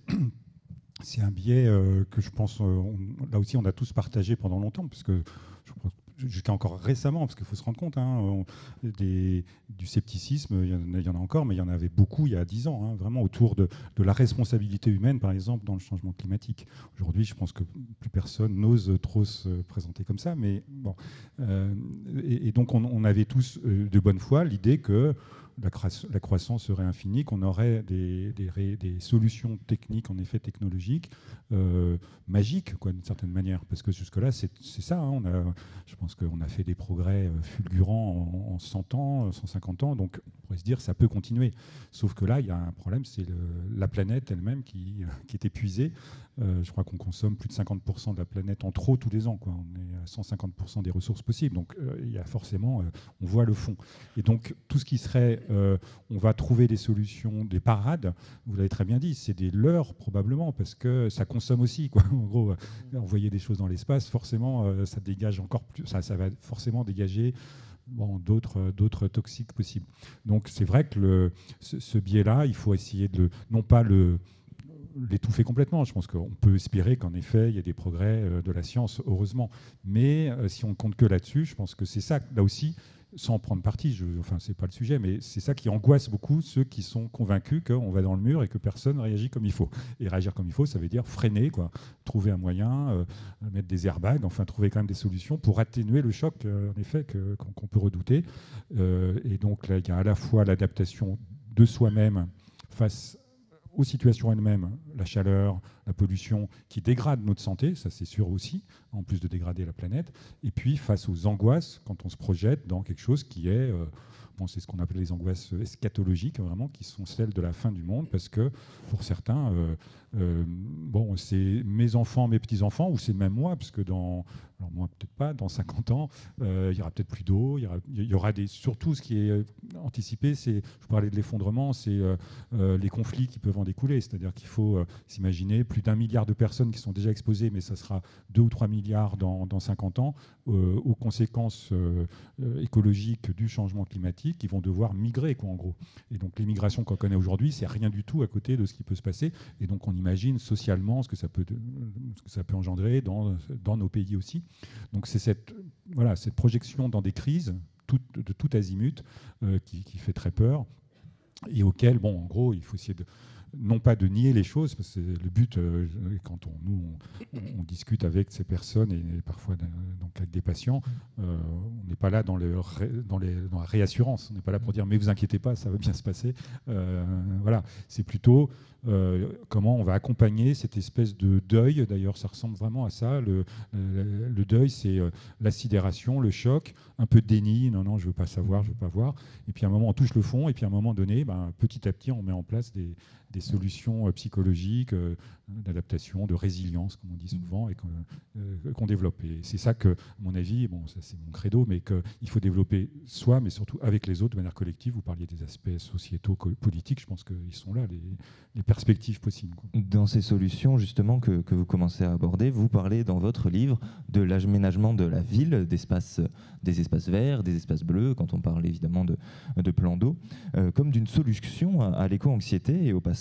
C'est un biais euh, que je pense, euh, on, là aussi, on a tous partagé pendant longtemps, parce que je crois jusqu'à encore récemment, parce qu'il faut se rendre compte, hein, on, des, du scepticisme, il y, en, il y en a encore, mais il y en avait beaucoup il y a dix ans, hein, vraiment autour de, de la responsabilité humaine, par exemple, dans le changement climatique. Aujourd'hui, je pense que plus personne n'ose trop se présenter comme ça, mais bon. Euh, et, et donc, on, on avait tous euh, de bonne foi l'idée que La, la croissance serait infinie, qu'on aurait des, des, des solutions techniques, en effet technologiques, euh, magiques, quoi, d'une certaine manière. Parce que jusque-là, c'est ça. Hein, on a, je pense qu'on a fait des progrès fulgurants en, en cent ans, cent cinquante ans. Donc, on pourrait se dire que ça peut continuer. Sauf que là, il y a un problème, c'est la planète elle-même qui, qui est épuisée. Euh, je crois qu'on consomme plus de cinquante pour cent de la planète en trop tous les ans, quoi. On est à cent cinquante pour cent des ressources possibles. Donc, euh, il y a forcément, euh, on voit le fond. Et donc, tout ce qui serait... Euh, on va trouver des solutions, des parades, vous l'avez très bien dit, c'est des leurres probablement, parce que ça consomme aussi, quoi. En gros, envoyer des choses dans l'espace, forcément, euh, ça dégage encore plus, ça, ça va forcément dégager bon, d'autres d'autres toxiques possibles. Donc c'est vrai que le, ce, ce biais-là, il faut essayer de, non pas le l'étouffer complètement. Je pense qu'on peut espérer qu'en effet, il y a des progrès euh, de la science, heureusement. Mais euh, si on compte que là-dessus, je pense que c'est ça, là aussi, sans prendre parti, je, enfin c'est pas le sujet, mais c'est ça qui angoisse beaucoup ceux qui sont convaincus qu'on va dans le mur et que personne ne réagit comme il faut. Et réagir comme il faut, ça veut dire freiner, quoi, trouver un moyen, euh, mettre des airbags, enfin trouver quand même des solutions pour atténuer le choc, euh, en effet, que, qu'on, qu'on peut redouter. Euh, et donc là, il y a à la fois l'adaptation de soi-même face aux situations elles-mêmes, la chaleur, la pollution, qui dégradent notre santé, ça c'est sûr aussi, en plus de dégrader la planète, et puis face aux angoisses, quand on se projette dans quelque chose qui est, euh, bon, c'est ce qu'on appelle les angoisses eschatologiques, vraiment, qui sont celles de la fin du monde, parce que pour certains, euh, euh, bon, c'est mes enfants, mes petits-enfants, ou c'est même moi, parce que dans, alors moi peut-être pas, dans cinquante ans, euh, il y aura peut-être plus d'eau, il y aura, il y aura des, surtout ce qui est anticipé, c'est, je parlais de l'effondrement, c'est euh, euh, les conflits qui peuvent en découler, c'est-à-dire qu'il faut euh, s'imaginer plus d'un milliard de personnes qui sont déjà exposées, mais ça sera deux ou trois milliards dans, dans cinquante ans, euh, aux conséquences euh, écologiques du changement climatique, qui vont devoir migrer, quoi, en gros. Et donc l'immigration qu'on connaît aujourd'hui, c'est rien du tout à côté de ce qui peut se passer, et donc on imagine socialement ce que ça peut, ce que ça peut engendrer dans, dans nos pays aussi. Donc c'est cette, voilà, cette projection dans des crises tout, de tout azimut euh, qui, qui fait très peur, et auquel, bon, en gros, il faut essayer de, non pas de nier les choses, parce que le but, euh, quand on, nous, on, on discute avec ces personnes, et parfois donc avec des patients, euh, on n'est pas là dans, le, dans, les, dans la réassurance, on n'est pas là pour dire « mais vous inquiétez pas, ça va bien se passer euh, ». Voilà, c'est plutôt euh, comment on va accompagner cette espèce de deuil. D'ailleurs, ça ressemble vraiment à ça. Le, le, le deuil, c'est euh, la sidération, le choc, un peu de déni, non, non, je ne veux pas savoir, je ne veux pas voir. Et puis à un moment, on touche le fond, et puis à un moment donné, ben, petit à petit, on met en place des, des solutions euh, psychologiques, euh, d'adaptation, de résilience, comme on dit souvent, et qu'on euh, qu'on développe. Et c'est ça que, à mon avis, bon, ça c'est mon credo, mais qu'il faut développer soi, mais surtout avec les autres, de manière collective. Vous parliez des aspects sociétaux, politiques, je pense qu'ils sont là, les, les perspectives possibles, quoi.
Dans ces solutions, justement, que, que vous commencez à aborder, vous parlez dans votre livre de l'aménagement de la ville, d'espaces, des espaces verts, des espaces bleus, quand on parle évidemment de, de plans d'eau, euh, comme d'une solution à, à l'éco-anxiété et au passage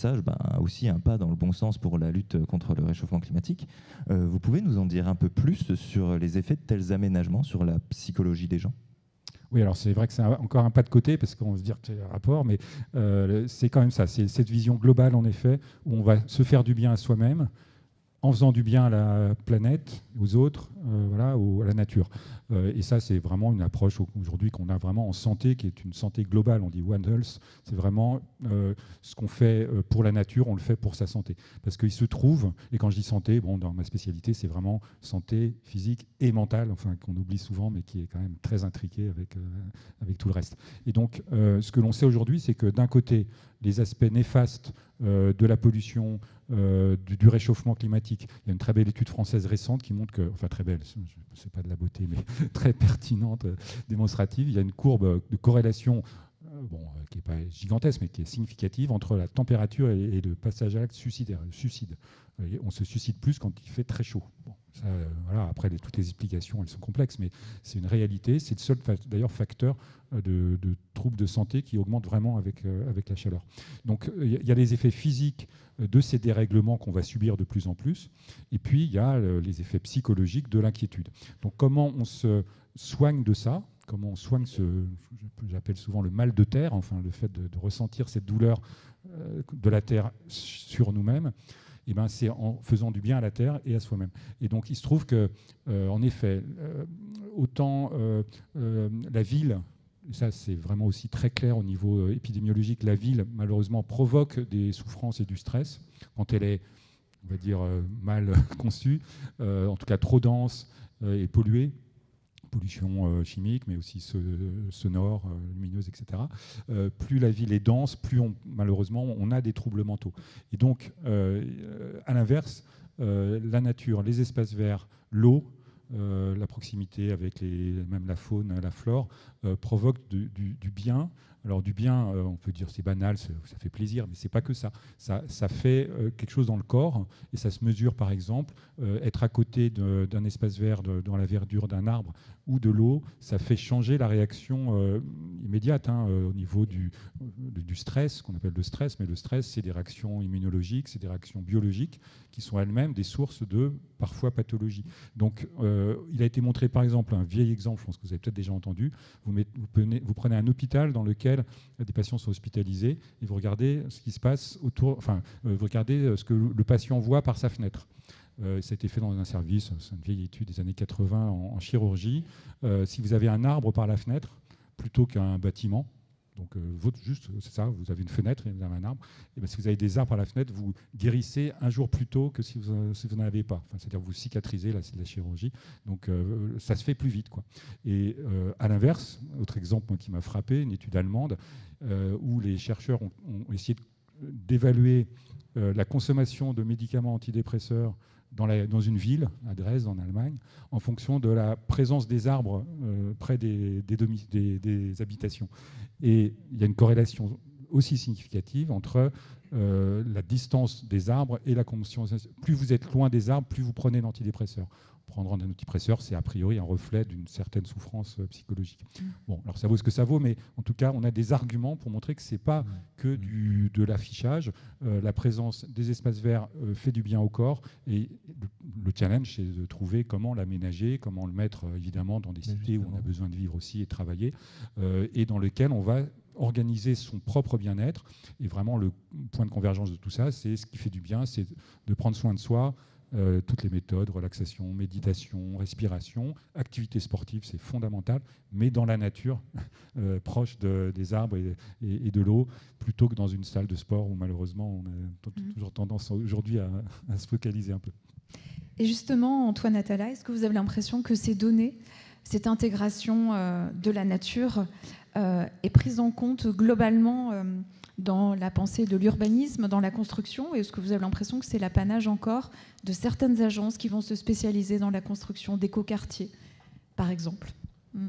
passage ben, aussi un pas dans le bon sens pour la lutte contre le réchauffement climatique. Euh, vous pouvez nous en dire un peu plus sur les effets de tels aménagements sur la psychologie des gens ?
Oui, alors c'est vrai que c'est encore un pas de côté, parce qu'on va se dire que c'est un rapport, mais euh, c'est quand même ça, c'est cette vision globale, en effet, où on va se faire du bien à soi-même, en faisant du bien à la planète, aux autres, euh, voilà, au, à la nature. Euh, et ça, c'est vraiment une approche aujourd'hui qu'on a vraiment en santé, qui est une santé globale. On dit One Health, c'est vraiment euh, ce qu'on fait pour la nature, on le fait pour sa santé. Parce qu'il se trouve, et quand je dis santé, bon, dans ma spécialité, c'est vraiment santé physique et mentale, enfin qu'on oublie souvent, mais qui est quand même très intriqué avec, euh, avec tout le reste. Et donc, euh, ce que l'on sait aujourd'hui, c'est que d'un côté, les aspects néfastes euh, de la pollution, euh, du, du réchauffement climatique. Il y a une très belle étude française récente qui montre que, enfin très belle, c'est pas de la beauté, mais très pertinente, euh, démonstrative. Il y a une courbe de corrélation, euh, bon, euh, qui n'est pas gigantesque, mais qui est significative entre la température et, et le passage à l'acte suicidaire, le suicide. Euh, on se suicide plus quand il fait très chaud. Bon, ça, euh, voilà, après, les, toutes les explications, elles sont complexes, mais c'est une réalité. C'est le seul, fa d'ailleurs, facteur De, de troubles de santé qui augmentent vraiment avec, euh, avec la chaleur. Donc il y, y a les effets physiques de ces dérèglements qu'on va subir de plus en plus, et puis il y a euh, les effets psychologiques de l'inquiétude. Donc comment on se soigne de ça, comment on soigne ce, j'appelle souvent le mal de terre, enfin le fait de, de ressentir cette douleur euh, de la terre sur nous-mêmes, eh ben, c'est en faisant du bien à la terre et à soi-même. Et donc il se trouve que, euh, en effet, euh, autant euh, euh, la ville, et ça c'est vraiment aussi très clair au niveau épidémiologique, la ville malheureusement provoque des souffrances et du stress quand elle est, on va dire, mal conçue, euh, en tout cas trop dense euh, et polluée, pollution euh, chimique mais aussi so sonore, euh, lumineuse, et cetera. Euh, plus la ville est dense, plus on, malheureusement on a des troubles mentaux. Et donc euh, à l'inverse, euh, la nature, les espaces verts, l'eau, Euh, la proximité avec les, même la faune, la flore, euh, provoque du, du, du bien. Alors du bien, euh, on peut dire c'est banal, ça fait plaisir, mais c'est pas que ça. Ça, ça fait euh, quelque chose dans le corps, et ça se mesure par exemple. Euh, être à côté d'un espace vert, de, dans la verdure d'un arbre ou de l'eau, ça fait changer la réaction euh, immédiate hein, euh, au niveau du, du stress, qu'on appelle le stress, mais le stress c'est des réactions immunologiques, c'est des réactions biologiques qui sont elles-mêmes des sources de parfois pathologies. Donc euh, il a été montré par exemple, un vieil exemple, je pense que vous avez peut-être déjà entendu, vous, mettez, vous, prenez, vous prenez un hôpital dans lequel des patients sont hospitalisés et vous regardez ce qui se passe autour, enfin euh, vous regardez ce que le patient voit par sa fenêtre. Euh, ça a été fait dans un service, c'est une vieille étude des années quatre-vingts en, en chirurgie. Euh, si vous avez un arbre par la fenêtre plutôt qu'un bâtiment, donc euh, votre, juste, c'est ça, vous avez une fenêtre et vous avez un arbre, et bien, si vous avez des arbres par la fenêtre, vous guérissez un jour plus tôt que si vous, si vous n'en avez pas. Enfin, c'est-à-dire vous cicatrisez, là c'est de la chirurgie, donc euh, ça se fait plus vite, quoi. Et euh, à l'inverse, autre exemple moi, qui m'a frappé, une étude allemande euh, où les chercheurs ont, ont essayé d'évaluer euh, la consommation de médicaments antidépresseurs Dans, la, dans une ville, à Dresde, en Allemagne, en fonction de la présence des arbres euh, près des, des, des, des habitations. Et il y a une corrélation aussi significative entre euh, la distance des arbres et la consommation. Plus vous êtes loin des arbres, plus vous prenez d'antidépresseurs. Prendre un antidépresseur, c'est a priori un reflet d'une certaine souffrance euh, psychologique. Mmh. Bon, alors ça vaut ce que ça vaut, mais en tout cas, on a des arguments pour montrer que ce n'est pas que du, de l'affichage. Euh, la présence des espaces verts euh, fait du bien au corps, et le, le challenge, c'est de trouver comment l'aménager, comment le mettre euh, évidemment dans des mais cités justement. Où on a besoin de vivre aussi et de travailler, euh, et dans lesquelles on va organiser son propre bien-être. Et vraiment, le point de convergence de tout ça, c'est ce qui fait du bien, c'est de prendre soin de soi. Euh, toutes les méthodes, relaxation, méditation, respiration, activité sportive, c'est fondamental, mais dans la nature, euh, proche de, des arbres et, et, et de l'eau, plutôt que dans une salle de sport où malheureusement on a t- toujours tendance aujourd'hui à, à se focaliser un peu.
Et justement, Antoine Atala, est-ce que vous avez l'impression que ces données, cette intégration euh, de la nature euh, est prise en compte globalement euh, dans la pensée de l'urbanisme, dans la construction? Est-ce que vous avez l'impression que c'est l'apanage encore de certaines agences qui vont se spécialiser dans la construction d'écoquartiers, par exemple? mm.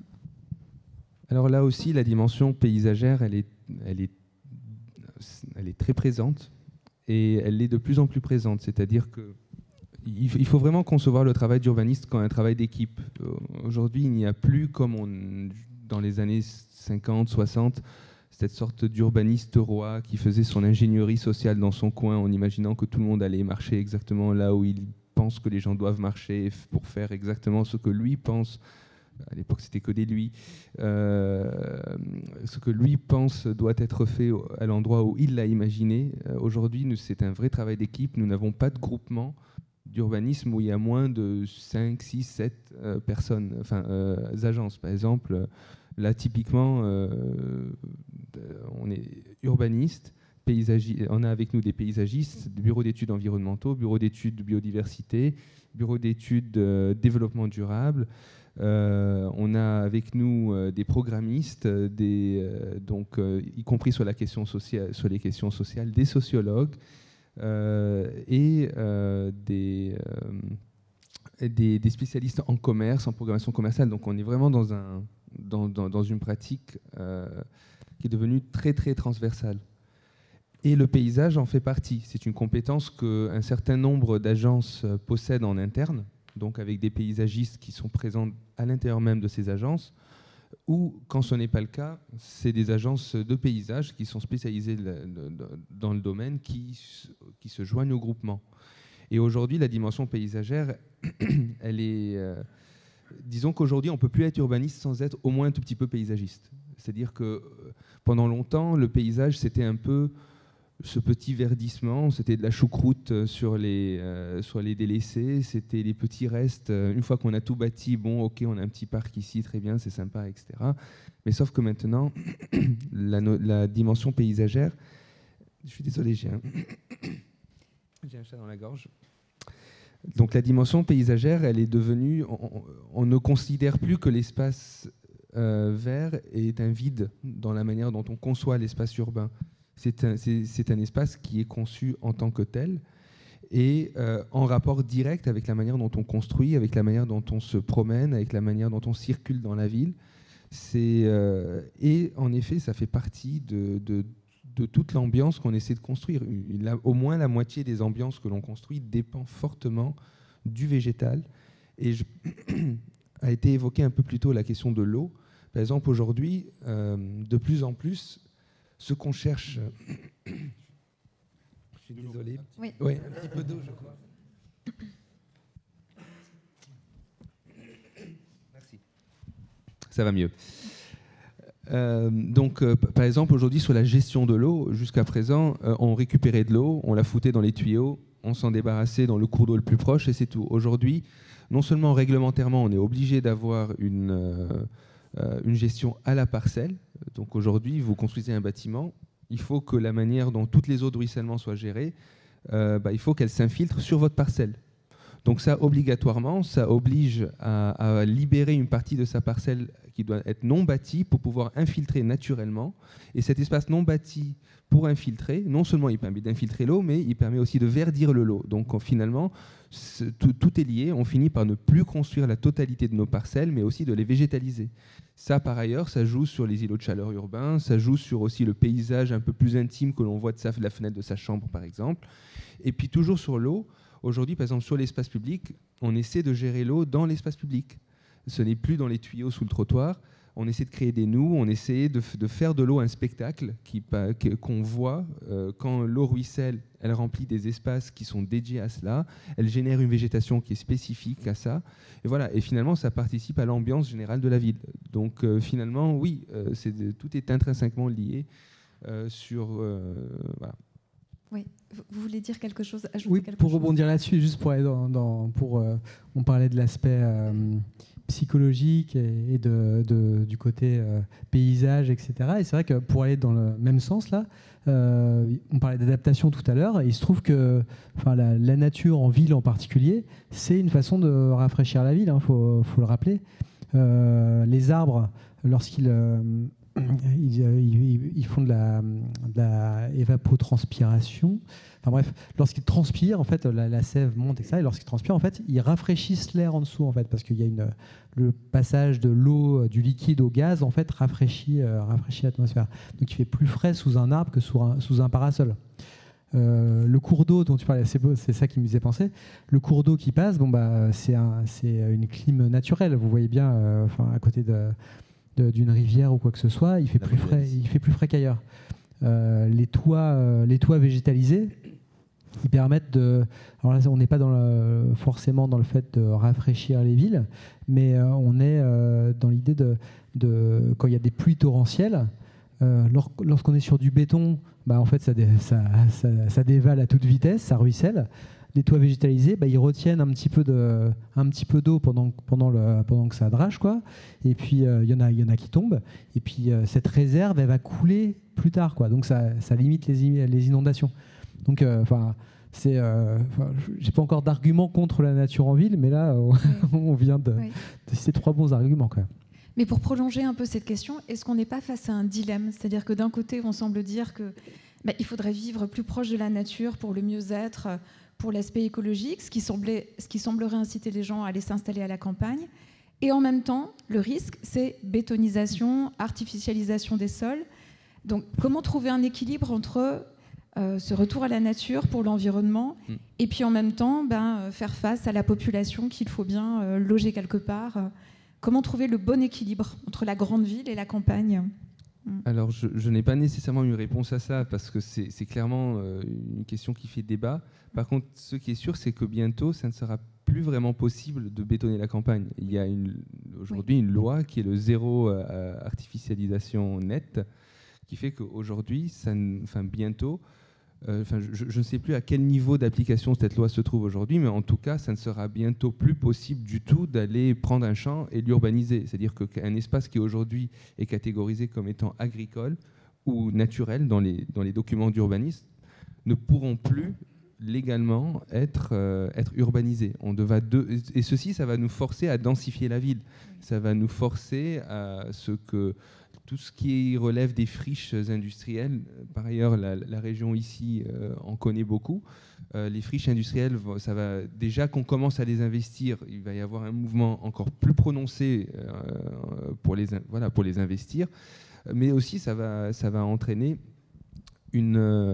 Alors là aussi, la dimension paysagère, elle est, elle est, elle est très présente, et elle est de plus en plus présente. C'est-à-dire que il faut vraiment concevoir le travail d'urbaniste comme un travail d'équipe. Aujourd'hui, il n'y a plus, comme on, dans les années cinquante, soixante, cette sorte d'urbaniste roi qui faisait son ingénierie sociale dans son coin en imaginant que tout le monde allait marcher exactement là où il pense que les gens doivent marcher pour faire exactement ce que lui pense. À l'époque, c'était que des lui. Euh, ce que lui pense doit être fait à l'endroit où il l'a imaginé. Euh, aujourd'hui, nous, c'est un vrai travail d'équipe. Nous n'avons pas de groupement d'urbanisme où il y a moins de cinq, six, sept euh, personnes, enfin, euh, agences. Par exemple, là, typiquement, euh, on est urbaniste, paysagiste. On a avec nous des paysagistes, des bureaux d'études environnementaux, bureaux d'études de biodiversité, bureaux d'études de développement durable. Euh, on a avec nous euh, des programmistes, des, euh, donc, euh, y compris sur, la question sociale, sur les questions sociales, des sociologues euh, et euh, des, euh, des, des spécialistes en commerce, en programmation commerciale. Donc on est vraiment dans, un, dans, dans, dans une pratique euh, qui est devenue très très transversale. Et le paysage en fait partie. C'est une compétence qu'un certain nombre d'agences possèdent en interne, donc avec des paysagistes qui sont présents à l'intérieur même de ces agences, ou, quand ce n'est pas le cas, c'est des agences de paysage qui sont spécialisées dans le domaine, qui, qui se joignent au groupement. Et aujourd'hui, la dimension paysagère, elle est... Euh, disons qu'aujourd'hui, on ne peut plus être urbaniste sans être au moins un tout petit peu paysagiste. C'est-à-dire que pendant longtemps, le paysage, c'était un peu... ce petit verdissement, c'était de la choucroute sur les, euh, sur les délaissés, c'était les petits restes. Une fois qu'on a tout bâti, bon, ok, on a un petit parc ici, très bien, c'est sympa, et cetera. Mais sauf que maintenant, la, no la dimension paysagère, je suis désolé, j'ai un, j'ai un chat dans la gorge. Donc la dimension paysagère, elle est devenue, on, on ne considère plus que l'espace euh, vert est un vide dans la manière dont on conçoit l'espace urbain. C'est un, un espace qui est conçu en tant que tel et euh, en rapport direct avec la manière dont on construit, avec la manière dont on se promène, avec la manière dont on circule dans la ville. Euh, et en effet, ça fait partie de, de, de toute l'ambiance qu'on essaie de construire. La, au moins la moitié des ambiances que l'on construit dépend fortement du végétal. Et je, a été évoquée un peu plus tôt la question de l'eau. Par exemple, aujourd'hui, euh, de plus en plus, ce qu'on cherche... Je suis désolé.
Oui.
Oui, un petit peu d'eau, je crois. Merci. Ça va mieux. Euh, donc, euh, par exemple, aujourd'hui, sur la gestion de l'eau, jusqu'à présent, euh, on récupérait de l'eau, on la foutait dans les tuyaux, on s'en débarrassait dans le cours d'eau le plus proche et c'est tout. Aujourd'hui, non seulement réglementairement, on est obligé d'avoir une... Euh, Euh, une gestion à la parcelle. Donc aujourd'hui, vous construisez un bâtiment, il faut que la manière dont toutes les eaux de ruissellement soient gérées, euh, bah, il faut qu'elles s'infiltrent sur votre parcelle. Donc ça, obligatoirement, ça oblige à, à libérer une partie de sa parcelle qui doit être non bâtie pour pouvoir infiltrer naturellement. Et cet espace non bâti pour infiltrer, non seulement il permet d'infiltrer l'eau, mais il permet aussi de verdir le lot. Donc finalement, tout, tout est lié. On finit par ne plus construire la totalité de nos parcelles, mais aussi de les végétaliser. Ça, par ailleurs, ça joue sur les îlots de chaleur urbains, ça joue sur aussi le paysage un peu plus intime que l'on voit de, sa, de la fenêtre de sa chambre, par exemple. Et puis toujours sur l'eau, aujourd'hui, par exemple, sur l'espace public, on essaie de gérer l'eau dans l'espace public. Ce n'est plus dans les tuyaux sous le trottoir. On essaie de créer des noues, on essaie de, de faire de l'eau un spectacle qui, qu'on voit. Euh, quand l'eau ruisselle, elle remplit des espaces qui sont dédiés à cela. Elle génère une végétation qui est spécifique à ça. Et voilà. Et finalement, ça participe à l'ambiance générale de la ville. Donc euh, finalement, oui, euh, c'est de, tout est intrinsèquement lié euh, sur... Euh, voilà.
Oui, vous voulez dire quelque chose, ajouter
Oui,
quelque
pour
chose.
rebondir là-dessus, juste pour aller dans, dans pour, euh, on parlait de l'aspect euh, psychologique et, et de, de, du côté euh, paysage, et cetera. Et c'est vrai que pour aller dans le même sens là, euh, on parlait d'adaptation tout à l'heure, et il se trouve que, enfin, la, la nature en ville en particulier, c'est une façon de rafraîchir la ville. Il hein, faut, faut le rappeler. Euh, les arbres, lorsqu'ils euh, Ils, ils, ils font de la, de la évapotranspiration. Enfin bref, lorsqu'ils transpirent, en fait, la, la sève monte et ça. Et lorsqu'ils transpirent, en fait, ils rafraîchissent l'air en dessous, en fait, parce qu'il y a une, le passage de l'eau, du liquide au gaz, en fait, rafraîchit, euh, rafraîchit l'atmosphère. Donc, il fait plus frais sous un arbre que sous un, sous un parasol. Euh, le cours d'eau dont tu parlais, c'est, c'est ça qui me faisait penser. Le cours d'eau qui passe, bon bah, c'est, un, c'est une clim naturelle. Vous voyez bien, euh, enfin, à côté de de, d'une rivière ou quoi que ce soit, il fait plus frais, il fait plus frais qu'ailleurs. Euh, les toits, euh, les toits végétalisés, ils permettent de. Alors là, on n'est pas dans le, forcément dans le fait de rafraîchir les villes, mais euh, on est euh, dans l'idée de, de quand il y a des pluies torrentielles. Euh, lors, lorsqu'on est sur du béton, bah, en fait, ça, dé, ça, ça, ça dévale à toute vitesse, ça ruisselle. Les toits végétalisés, bah, ils retiennent un petit peu de, un petit peu d'eau pendant, pendant, le, pendant que ça drache, quoi. Et puis il euh, y en a, il y en a qui tombent. Et puis euh, cette réserve, elle va couler plus tard, quoi. Donc ça, ça limite les, les inondations. Donc, enfin. Euh, C'est, euh, j'ai pas encore d'argument contre la nature en ville, mais là, on, oui. on vient de, oui. de citer trois bons arguments, quand même.
Mais pour prolonger un peu cette question, est-ce qu'on n'est pas face à un dilemme ? C'est-à-dire que d'un côté, on semble dire que bah, il faudrait vivre plus proche de la nature pour le mieux-être, pour l'aspect écologique, ce qui, semblait, ce qui semblerait inciter les gens à aller s'installer à la campagne. Et en même temps, le risque, c'est bétonisation, artificialisation des sols. Donc, comment trouver un équilibre entre Euh, ce retour à la nature pour l'environnement, mmh. et puis en même temps ben, euh, faire face à la population qu'il faut bien euh, loger quelque part. Euh, comment trouver le bon équilibre entre la grande ville et la campagne ? mmh.
Alors, je, je n'ai pas nécessairement une réponse à ça, parce que c'est, c'est clairement euh, une question qui fait débat. Par contre, ce qui est sûr, c'est que bientôt, ça ne sera plus vraiment possible de bétonner la campagne. Il y a une, aujourd'hui oui. une loi qui est le zéro euh, artificialisation nette, qui fait qu'aujourd'hui, ça, enfin, bientôt, Euh, je, je ne sais plus à quel niveau d'application cette loi se trouve aujourd'hui, mais en tout cas, ça ne sera bientôt plus possible du tout d'aller prendre un champ et l'urbaniser. C'est-à-dire qu'un espace qui aujourd'hui est catégorisé comme étant agricole ou naturel dans les, dans les documents d'urbanisme ne pourront plus légalement être, euh, être urbanisés. On devra de, et ceci, ça va nous forcer à densifier la ville. Ça va nous forcer à ce que tout ce qui relève des friches industrielles, par ailleurs, la, la région ici euh, en connaît beaucoup. Euh, les friches industrielles, ça va, déjà qu'on commence à les investir, il va y avoir un mouvement encore plus prononcé euh, pour, les, voilà, pour les investir. Mais aussi, ça va, ça va entraîner une, euh,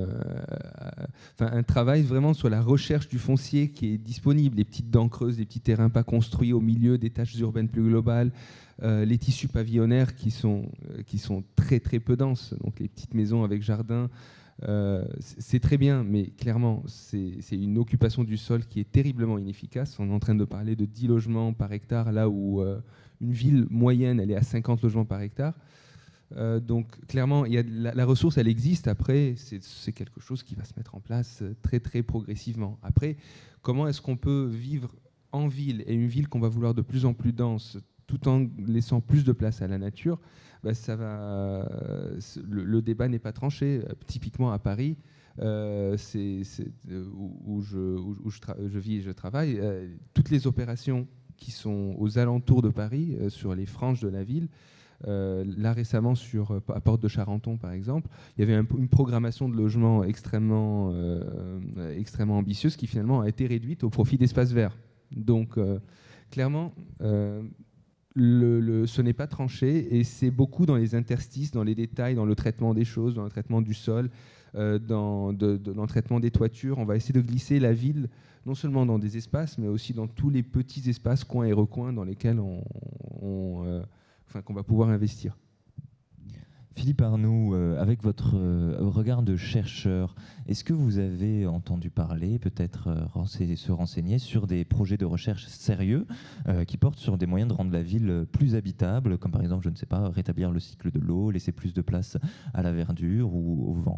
enfin, un travail vraiment sur la recherche du foncier qui est disponible. Les petites dents creuses, les petits terrains pas construits au milieu des tâches urbaines plus globales. Euh, les tissus pavillonnaires qui sont, euh, qui sont très très peu denses, donc les petites maisons avec jardin, euh, c'est très bien, mais clairement c'est, c'est une occupation du sol qui est terriblement inefficace. On est en train de parler de dix logements par hectare, là où euh, une ville moyenne elle est à cinquante logements par hectare. Euh, donc clairement il y a la, la ressource elle existe, après c'est, c'est quelque chose qui va se mettre en place très très progressivement. Après, comment est-ce qu'on peut vivre en ville, et une ville qu'on va vouloir de plus en plus dense, tout en laissant plus de place à la nature, bah ça va, le, le débat n'est pas tranché. Typiquement à Paris, euh, c'est, c'est, où, où, je, où, où je, tra- je vis et je travaille, euh, toutes les opérations qui sont aux alentours de Paris, euh, sur les franges de la ville, euh, là récemment sur, à Porte de Charenton par exemple, il y avait un, une programmation de logement extrêmement, euh, extrêmement ambitieuse qui finalement a été réduite au profit d'espaces verts. Donc euh, clairement, euh, Le, le, ce n'est pas tranché, et c'est beaucoup dans les interstices, dans les détails, dans le traitement des choses, dans le traitement du sol, euh, dans, de, de, dans le traitement des toitures. On va essayer de glisser la ville non seulement dans des espaces, mais aussi dans tous les petits espaces, coins et recoins dans lesquels on, on, euh, enfin, qu'on va pouvoir investir.
Philippe Arnoux, euh, avec votre euh, regard de chercheur, est-ce que vous avez entendu parler, peut-être euh, rense- se renseigner sur des projets de recherche sérieux euh, qui portent sur des moyens de rendre la ville plus habitable, comme par exemple, je ne sais pas, rétablir le cycle de l'eau, laisser plus de place à la verdure ou au vent ?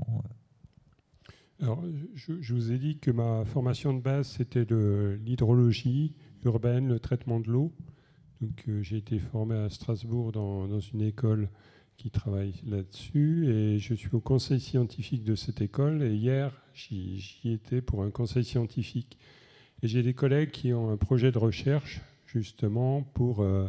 Alors, je, je vous ai dit que ma formation de base, c'était de l'hydrologie urbaine, le traitement de l'eau. Donc, euh, j'ai été formé à Strasbourg dans, dans une école qui travaille là-dessus, et je suis au conseil scientifique de cette école, et hier j'y, j'y étais pour un conseil scientifique, et j'ai des collègues qui ont un projet de recherche justement pour euh,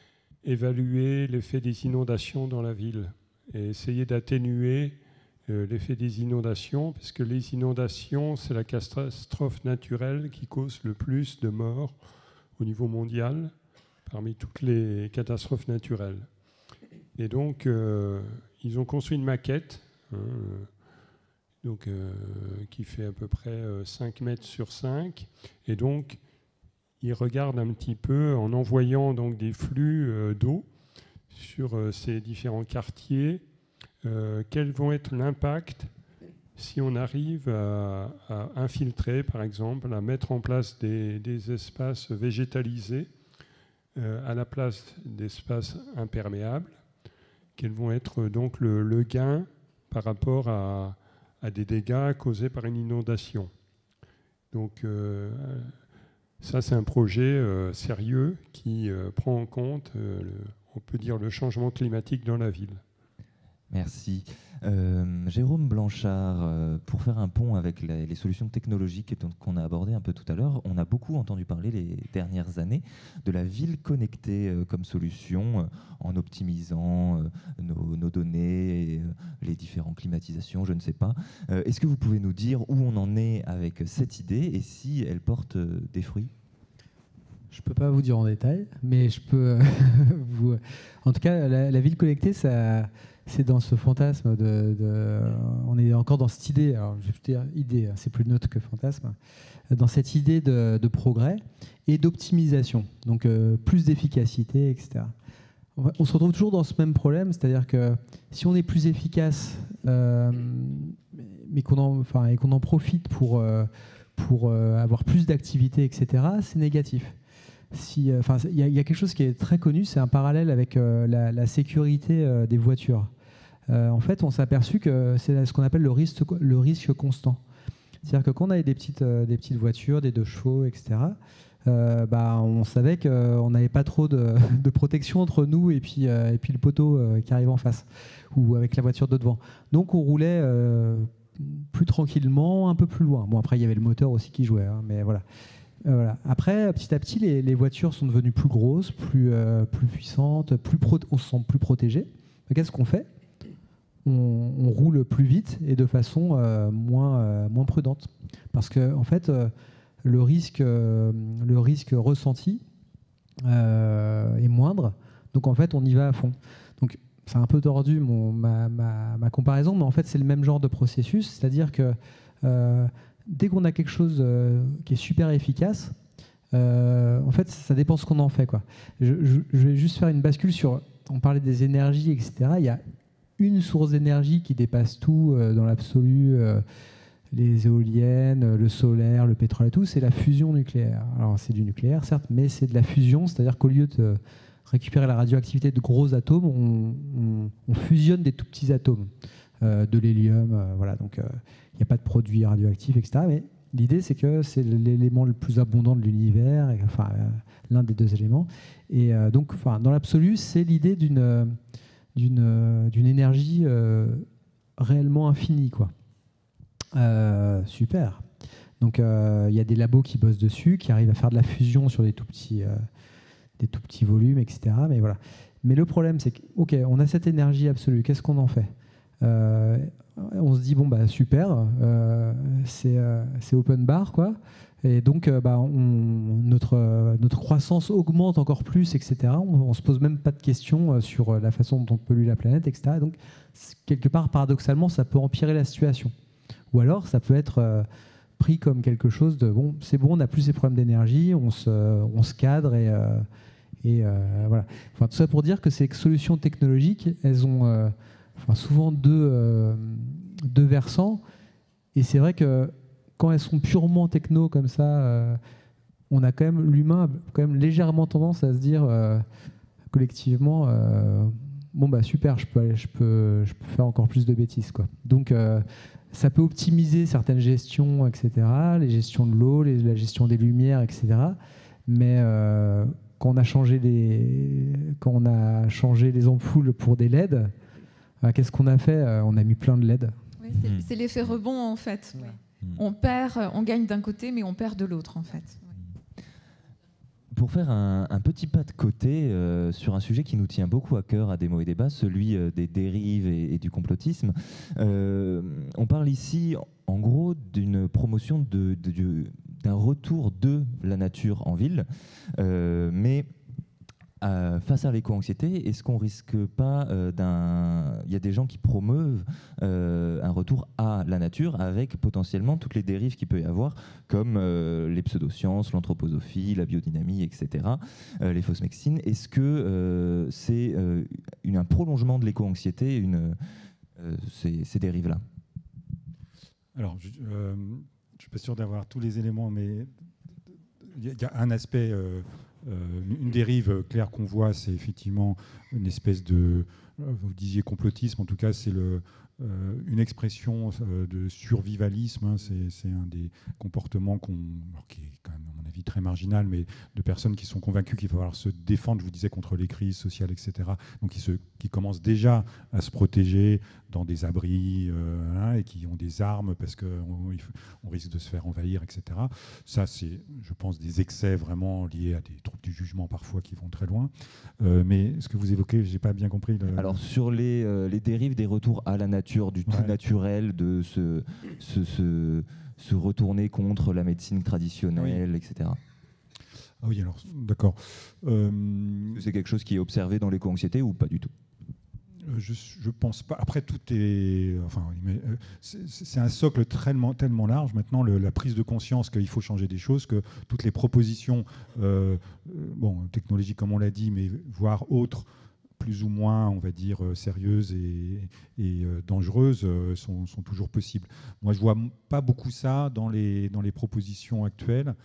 évaluer l'effet des inondations dans la ville et essayer d'atténuer euh, l'effet des inondations, parce que les inondations, c'est la catastrophe naturelle qui cause le plus de morts au niveau mondial parmi toutes les catastrophes naturelles. Et donc, euh, ils ont construit une maquette hein, donc, euh, qui fait à peu près euh, cinq mètres sur cinq. Et donc, ils regardent un petit peu en envoyant donc, des flux euh, d'eau sur euh, ces différents quartiers, euh, quels vont être l'impact si on arrive à, à infiltrer, par exemple, à mettre en place des, des espaces végétalisés euh, à la place d'espaces imperméables. Quels vont être donc le, le gain par rapport à, à des dégâts causés par une inondation. Donc euh, ça, c'est un projet euh, sérieux qui euh, prend en compte, euh, le, on peut dire, le changement climatique dans la ville.
Merci. Euh, Jérôme Blanchard, euh, pour faire un pont avec les, les solutions technologiques qu'on a abordées un peu tout à l'heure, on a beaucoup entendu parler les dernières années de la ville connectée euh, comme solution, euh, en optimisant euh, nos, nos données, et, euh, les différentes climatisations, je ne sais pas. Euh, Est-ce que vous pouvez nous dire où on en est avec cette idée et si elle porte euh, des fruits ?
Je ne peux pas vous dire en détail, mais je peux vous... En tout cas, la, la ville connectée, ça... c'est dans ce fantasme de, de... On est encore dans cette idée, alors je vais dire idée, c'est plus neutre que fantasme, dans cette idée de, de progrès et d'optimisation, donc euh, plus d'efficacité, et cetera. On se retrouve toujours dans ce même problème, c'est-à-dire que si on est plus efficace, euh, mais qu'on en, enfin, et qu'on en profite pour, euh, pour euh, avoir plus d'activité, et cetera, c'est négatif. Si, euh, enfin, il y, y a quelque chose qui est très connu, c'est un parallèle avec euh, la, la sécurité euh, des voitures. Euh, en fait, on s'est aperçu que c'est ce qu'on appelle le risque, le risque constant. C'est-à-dire que quand on avait des petites, euh, des petites voitures, des deux chevaux, et cetera, euh, bah, on savait qu'on n'avait pas trop de, de protection entre nous et puis, euh, et puis le poteau euh, qui arrive en face, ou avec la voiture de devant. Donc on roulait euh, plus tranquillement, un peu plus loin. Bon, après, il y avait le moteur aussi qui jouait, hein, mais voilà. Euh, voilà. Après, petit à petit, les, les voitures sont devenues plus grosses, plus, euh, plus puissantes, plus pro- on se sent plus protégé. Qu'est-ce qu'on fait ? on, on roule plus vite et de façon euh, moins, euh, moins prudente. Parce que, en fait, euh, le, risque, euh, le risque ressenti euh, est moindre. Donc, en fait, on y va à fond. Donc, c'est un peu tordu mon, ma, ma, ma comparaison, mais en fait, c'est le même genre de processus. C'est-à-dire que euh, dès qu'on a quelque chose euh, qui est super efficace, euh, en fait, ça dépend ce qu'on en fait, quoi. Je, je, je vais juste faire une bascule sur... On parlait des énergies, et cetera. Il y a une source d'énergie qui dépasse tout euh, dans l'absolu, euh, les éoliennes, le solaire, le pétrole et tout, c'est la fusion nucléaire. Alors, c'est du nucléaire, certes, mais c'est de la fusion, c'est-à-dire qu'au lieu de récupérer la radioactivité de gros atomes, on, on, on fusionne des tout petits atomes, euh, de l'hélium, euh, voilà, donc... Euh, il n'y a pas de produits radioactifs, et cetera. Mais l'idée, c'est que c'est l'élément le plus abondant de l'univers, enfin, euh, l'un des deux éléments. Et euh, donc, enfin, dans l'absolu, c'est l'idée d'une, d'une, d'une énergie euh, réellement infinie, quoi. Euh, super. Donc, euh, il y a des labos qui bossent dessus, qui arrivent à faire de la fusion sur des tout petits, euh, des tout petits volumes, et cetera. Mais voilà. Mais le problème, c'est que, ok, on a cette énergie absolue. Qu'est-ce qu'on en fait ? euh, On se dit bon bah super, euh, c'est euh, c'est open bar quoi, et donc euh, bah on, notre euh, notre croissance augmente encore plus, et cetera. On, on se pose même pas de questions sur la façon dont on pollue la planète, et cetera. Donc quelque part paradoxalement ça peut empirer la situation, ou alors ça peut être euh, pris comme quelque chose de bon, c'est bon, on n'a plus ces problèmes d'énergie, on se on se cadre et euh, et euh, voilà. Enfin tout ça pour dire que ces solutions technologiques, elles ont euh, Enfin, souvent deux, euh, deux versants. Et c'est vrai que quand elles sont purement techno comme ça, euh, on a quand même, l'humain a quand même légèrement tendance à se dire euh, collectivement, euh, bon bah super, je peux, aller, je, peux, je peux faire encore plus de bêtises, quoi. Donc euh, ça peut optimiser certaines gestions, et cetera, les gestions de l'eau, les, la gestion des lumières, et cetera. Mais euh, quand on a changé les, quand on a changé les ampoules pour des L E D, qu'est-ce qu'on a fait ? On a mis plein de L E D.
Oui, c'est, mmh. c'est l'effet rebond en fait.
Ouais.
Mmh. On perd, on gagne d'un côté, mais on perd de l'autre en fait.
Mmh. Pour faire un, un petit pas de côté euh, sur un sujet qui nous tient beaucoup à cœur à Démo et Débat, celui euh, des dérives et, et du complotisme, euh, on parle ici en gros d'une promotion de, de, de, d'un retour de la nature en ville, euh, mais Euh, face à l'éco-anxiété, est-ce qu'on risque pas euh, d'un... Il y a des gens qui promeuvent euh, un retour à la nature avec potentiellement toutes les dérives qu'il peut y avoir, comme euh, les pseudosciences, l'anthroposophie, la biodynamie, et cetera, euh, les fausses médecines. Est-ce que euh, c'est euh, une, un prolongement de l'éco-anxiété, une, euh, ces, ces dérives-là?
Alors, je ne euh, suis pas sûr d'avoir tous les éléments, mais il y, y a un aspect... Euh, Euh, une dérive claire qu'on voit, c'est effectivement une espèce de, vous disiez complotisme, en tout cas c'est le, euh, une expression euh, de survivalisme, hein, c'est, c'est un des comportements qu'on, alors, qui est quand même à mon avis très marginal, mais de personnes qui sont convaincues qu'il va falloir se défendre, je vous disais, contre les crises sociales, et cetera. Donc qui, se, qui commencent déjà à se protéger dans des abris euh, hein, et qui ont des armes parce qu'on on risque de se faire envahir, et cetera. Ça, c'est, je pense, des excès vraiment liés à des troubles du jugement parfois qui vont très loin. Euh, mais ce que vous évoquez, je n'ai pas bien compris. Le...
Alors sur les, euh, les dérives des retours à la nature, du tout
ouais.
naturel, de se, se, se, se retourner contre la médecine traditionnelle,
oui.
et cetera.
Ah oui, alors, d'accord. Euh...
Est-ce que c'est quelque chose qui est observé dans l'éco-anxiété ou pas du tout?
Je ne pense pas. Après, tout est. Enfin, c'est, c'est un socle tellement, tellement large. Maintenant, le, la prise de conscience qu'il faut changer des choses, que toutes les propositions, euh, bon, technologiques comme on l'a dit, mais voire autres, plus ou moins, on va dire, sérieuses et, et euh, dangereuses, euh, sont, sont toujours possibles. Moi, je ne vois pas beaucoup ça dans les, dans les propositions actuelles.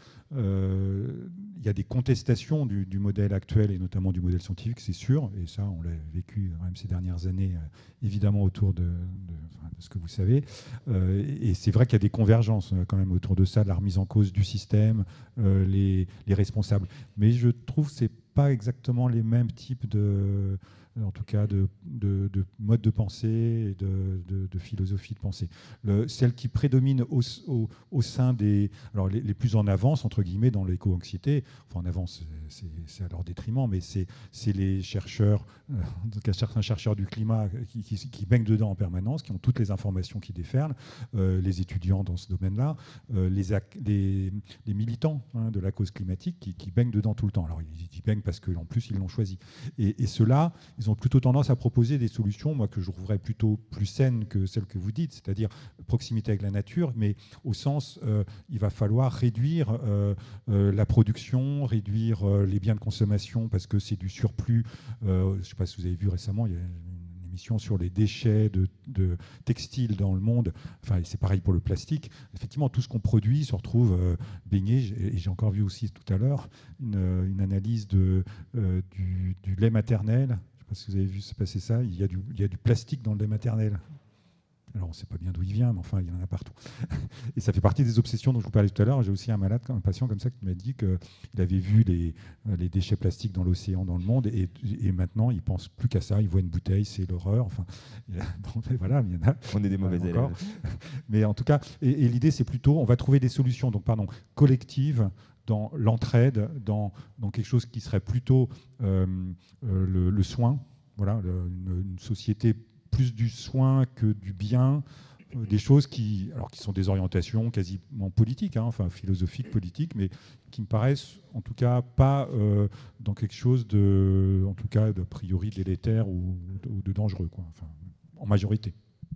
Euh, il y a des contestations du, du modèle actuel, et notamment du modèle scientifique, c'est sûr, et ça, on l'a vécu même ces dernières années, euh, évidemment, autour de, de, enfin, de ce que vous savez. Euh, et c'est vrai qu'il y a des convergences quand même autour de ça, de la remise en cause du système, euh, les, les responsables. Mais je trouve que ce n'est pas exactement les mêmes types de... en tout cas de, de, de mode de pensée et de, de, de philosophie de pensée. Le, celle qui prédomine au, au, au sein des... Alors les, les plus en avance, entre guillemets, dans l'éco-anxiété, enfin en avance, c'est, c'est à leur détriment, mais c'est, c'est les chercheurs, euh, en tout cas certains chercheurs du climat qui, qui, qui baignent dedans en permanence, qui ont toutes les informations qui déferlent, euh, les étudiants dans ce domaine-là, euh, les, les, les militants hein, de la cause climatique qui, qui baignent dedans tout le temps. Alors ils, ils baignent parce qu'en plus ils l'ont choisi. Et, et ceux-là, ils ont plutôt tendance à proposer des solutions, moi, que je trouverais plutôt plus saines que celles que vous dites, c'est-à-dire proximité avec la nature, mais au sens, euh, il va falloir réduire euh, euh, la production, réduire euh, les biens de consommation, parce que c'est du surplus. Euh, je ne sais pas si vous avez vu récemment, il y a une émission sur les déchets de, de textiles dans le monde. Enfin, c'est pareil pour le plastique. Effectivement, tout ce qu'on produit se retrouve euh, baigné. Et j'ai encore vu aussi tout à l'heure une, une analyse de, euh, du, du lait maternel. Parce que vous avez vu se passer ça, il y, a du, il y a du plastique dans le lait maternel. Alors on ne sait pas bien d'où il vient, mais enfin il y en a partout. Et ça fait partie des obsessions dont je vous parlais tout à l'heure. J'ai aussi un malade, un patient comme ça qui m'a dit qu'il avait vu les, les déchets plastiques dans l'océan, dans le monde, et, et maintenant il ne pense plus qu'à ça. Il voit une bouteille, c'est l'horreur. Enfin, bon, voilà, il y en a.
On est des mauvais élèves.
Mais en tout cas, et, et l'idée c'est plutôt, on va trouver des solutions, donc pardon, collectives, dans l'entraide, dans, dans quelque chose qui serait plutôt euh, euh, le, le soin, voilà, le, une, une société plus du soin que du bien, euh, des choses qui, alors, qui sont des orientations quasiment politiques, hein, enfin philosophiques, politiques, mais qui me paraissent en tout cas pas euh, dans quelque chose de, en tout cas, d'a priori délétère ou, ou de dangereux, quoi, enfin, en majorité.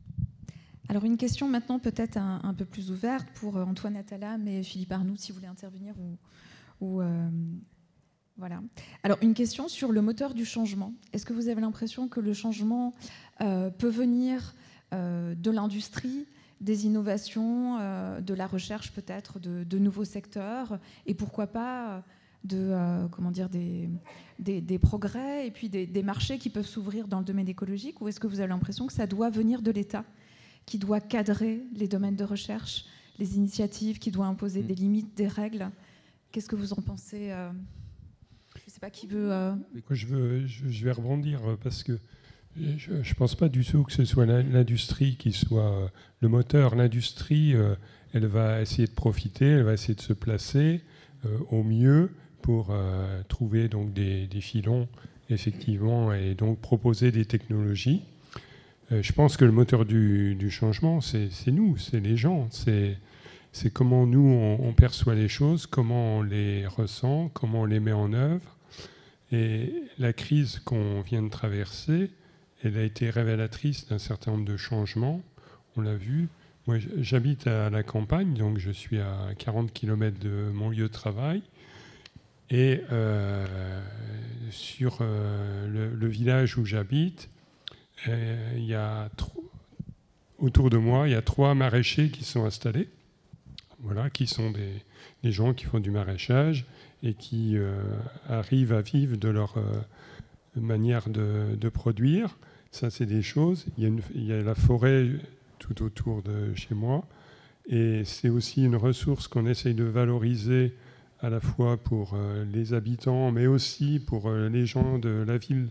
Alors une question maintenant peut-être un, un peu plus ouverte pour Antoine Atala, mais Philippe Arnoux si vous voulez intervenir. Ou, ou euh, voilà. Alors une question sur le moteur du changement. Est-ce que vous avez l'impression que le changement euh, peut venir euh, de l'industrie, des innovations, euh, de la recherche peut-être, de, de nouveaux secteurs, et pourquoi pas de, euh, comment dire, des, des, des progrès et puis des, des marchés qui peuvent s'ouvrir dans le domaine écologique, ou est-ce que vous avez l'impression que ça doit venir de l'État, qui doit cadrer les domaines de recherche, les initiatives, qui doit imposer mmh. des limites, des règles? Qu'est-ce que vous en pensez? euh, Je ne sais pas qui veut... Euh...
Je, veux, je, je vais rebondir parce que je ne pense pas du tout que ce soit l'industrie qui soit le moteur. L'industrie, euh, elle va essayer de profiter, elle va essayer de se placer euh, au mieux pour euh, trouver donc, des, des filons, effectivement, et donc proposer des technologies. Je pense que le moteur du, du changement, c'est, c'est nous, c'est les gens. C'est, c'est comment nous, on, on perçoit les choses, comment on les ressent, comment on les met en œuvre. Et la crise qu'on vient de traverser, elle a été révélatrice d'un certain nombre de changements. On l'a vu. Moi, j'habite à la campagne, donc je suis à quarante kilomètres de mon lieu de travail. Et euh, sur euh, le, le village où j'habite, euh, il y a trop, autour de moi, il y a trois maraîchers qui sont installés, voilà, qui sont des, des gens qui font du maraîchage et qui euh, arrivent à vivre de leur euh, manière de, de produire. Ça, c'est des choses. Il y a, une, il y a la forêt tout autour de chez moi. Et c'est aussi une ressource qu'on essaye de valoriser à la fois pour euh, les habitants, mais aussi pour euh, les gens de la ville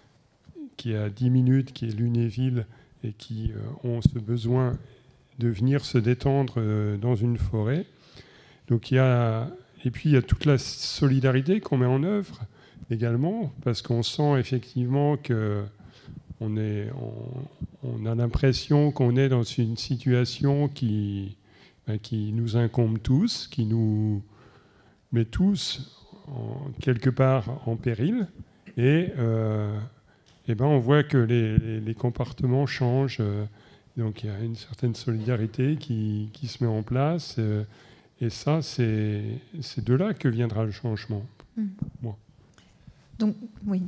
qui est à dix minutes, qui est Lunéville, et qui euh, ont ce besoin de venir se détendre euh, dans une forêt. Donc il y a, et puis il y a toute la solidarité qu'on met en œuvre également, parce qu'on sent effectivement que on, est, on, on a l'impression qu'on est dans une situation qui, ben, qui nous incombe tous, qui nous met tous en, quelque part en péril, et, euh, et ben on voit que les, les, les comportements changent. Euh, donc il y a une certaine solidarité qui, qui se met en place, euh, et ça, c'est, c'est de là que viendra le changement. Mmh. Bon.
Donc, oui.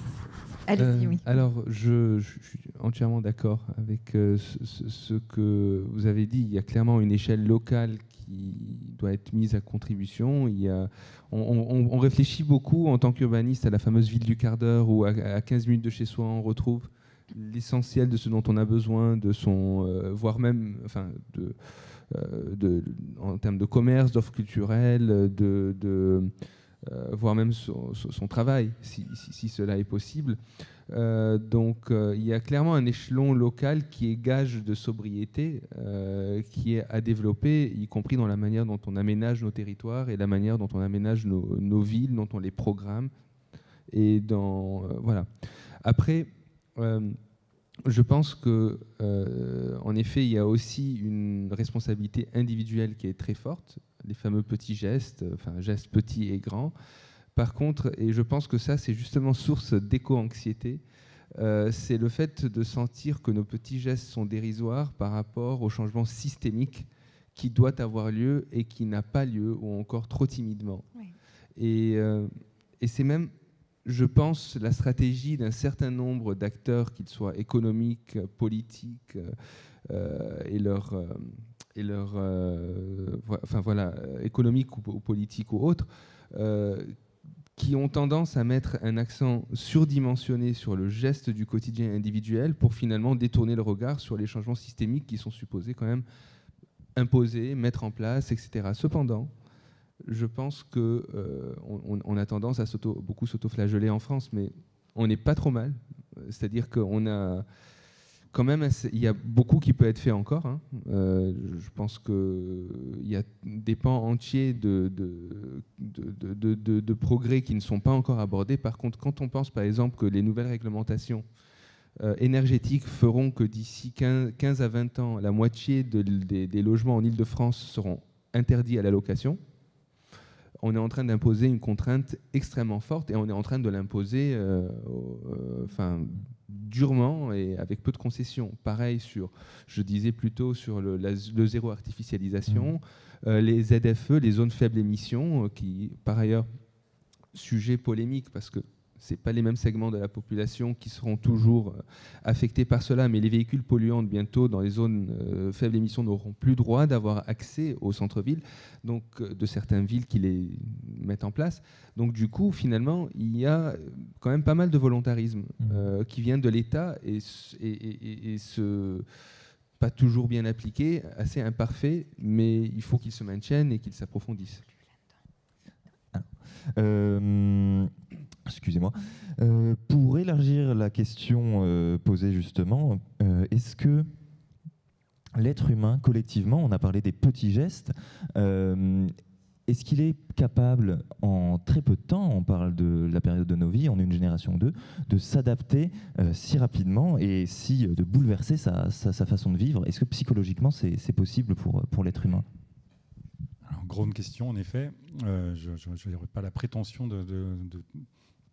Allez-y, euh, oui.
Alors, je, je suis entièrement d'accord avec euh, ce, ce que vous avez dit. Il y a clairement une échelle locale qui doit être mise à contribution. Il y a, on, on, on réfléchit beaucoup en tant qu'urbaniste à la fameuse ville du quart d'heure où à, à quinze minutes de chez soi, on retrouve l'essentiel de ce dont on a besoin, de son, euh, voire même, enfin, de, euh, de, en termes de commerce, d'offres culturelles, de, de Euh, voire même son, son travail, si, si, si cela est possible. Euh, donc euh, il y a clairement un échelon local qui est gage de sobriété, euh, qui est à développer, y compris dans la manière dont on aménage nos territoires et la manière dont on aménage nos, nos villes, dont on les programme. Et dans, euh, voilà. Après, euh, je pense que, euh, en effet, il y a aussi une responsabilité individuelle qui est très forte, les fameux petits gestes, enfin gestes petits et grands. Par contre, et je pense que ça, c'est justement source d'éco-anxiété, euh, c'est le fait de sentir que nos petits gestes sont dérisoires par rapport au changement systémique qui doit avoir lieu et qui n'a pas lieu, ou encore trop timidement. Oui. Et, euh, et c'est même, je pense, la stratégie d'un certain nombre d'acteurs, qu'ils soient économiques, politiques, euh, et leur... Euh, et leur, euh, enfin voilà, économique ou, ou politique ou autre, euh, qui ont tendance à mettre un accent surdimensionné sur le geste du quotidien individuel pour finalement détourner le regard sur les changements systémiques qui sont supposés quand même imposer, mettre en place, et cetera. Cependant, je pense qu'on euh, on, on a tendance à s'auto, beaucoup s'auto-flageller en France, mais on n'est pas trop mal. C'est-à-dire qu'on a... Quand même, il y a beaucoup qui peut être fait encore. Hein. Euh, je pense qu'il y a des pans entiers de, de, de, de, de, de progrès qui ne sont pas encore abordés. Par contre, quand on pense par exemple que les nouvelles réglementations euh, énergétiques feront que d'ici quinze à vingt ans, la moitié de, des, des logements en Île-de-France seront interdits à la location, on est en train d'imposer une contrainte extrêmement forte et on est en train de l'imposer euh, euh, enfin, durement et avec peu de concessions. Pareil sur, je disais plutôt sur le, la, le zéro artificialisation, mmh. euh, les Z F E, les zones faibles émissions, euh, qui par ailleurs, sujet polémique parce que ce n'est pas les mêmes segments de la population qui seront toujours affectés par cela, mais les véhicules polluants bientôt dans les zones euh, faibles émissions n'auront plus droit d'avoir accès au centre-ville, donc euh, de certaines villes qui les mettent en place. Donc du coup, finalement, il y a quand même pas mal de volontarisme euh, qui vient de l'État et, et, et, et ce, pas toujours bien appliqué, assez imparfait, mais il faut qu'il se maintienne et qu'il s'approfondisse.
Euh, excusez-moi. Euh, pour élargir la question euh, posée justement, euh, est-ce que l'être humain, collectivement, on a parlé des petits gestes, euh, est-ce qu'il est capable, en très peu de temps, on parle de la période de nos vies, en une génération ou deux, de s'adapter euh, si rapidement et si de bouleverser sa, sa, sa façon de vivre? Est-ce que psychologiquement, c'est, c'est possible pour, pour l'être humain?
Alors, grande question, en effet. Euh, je n'aurais pas la prétention de, de, de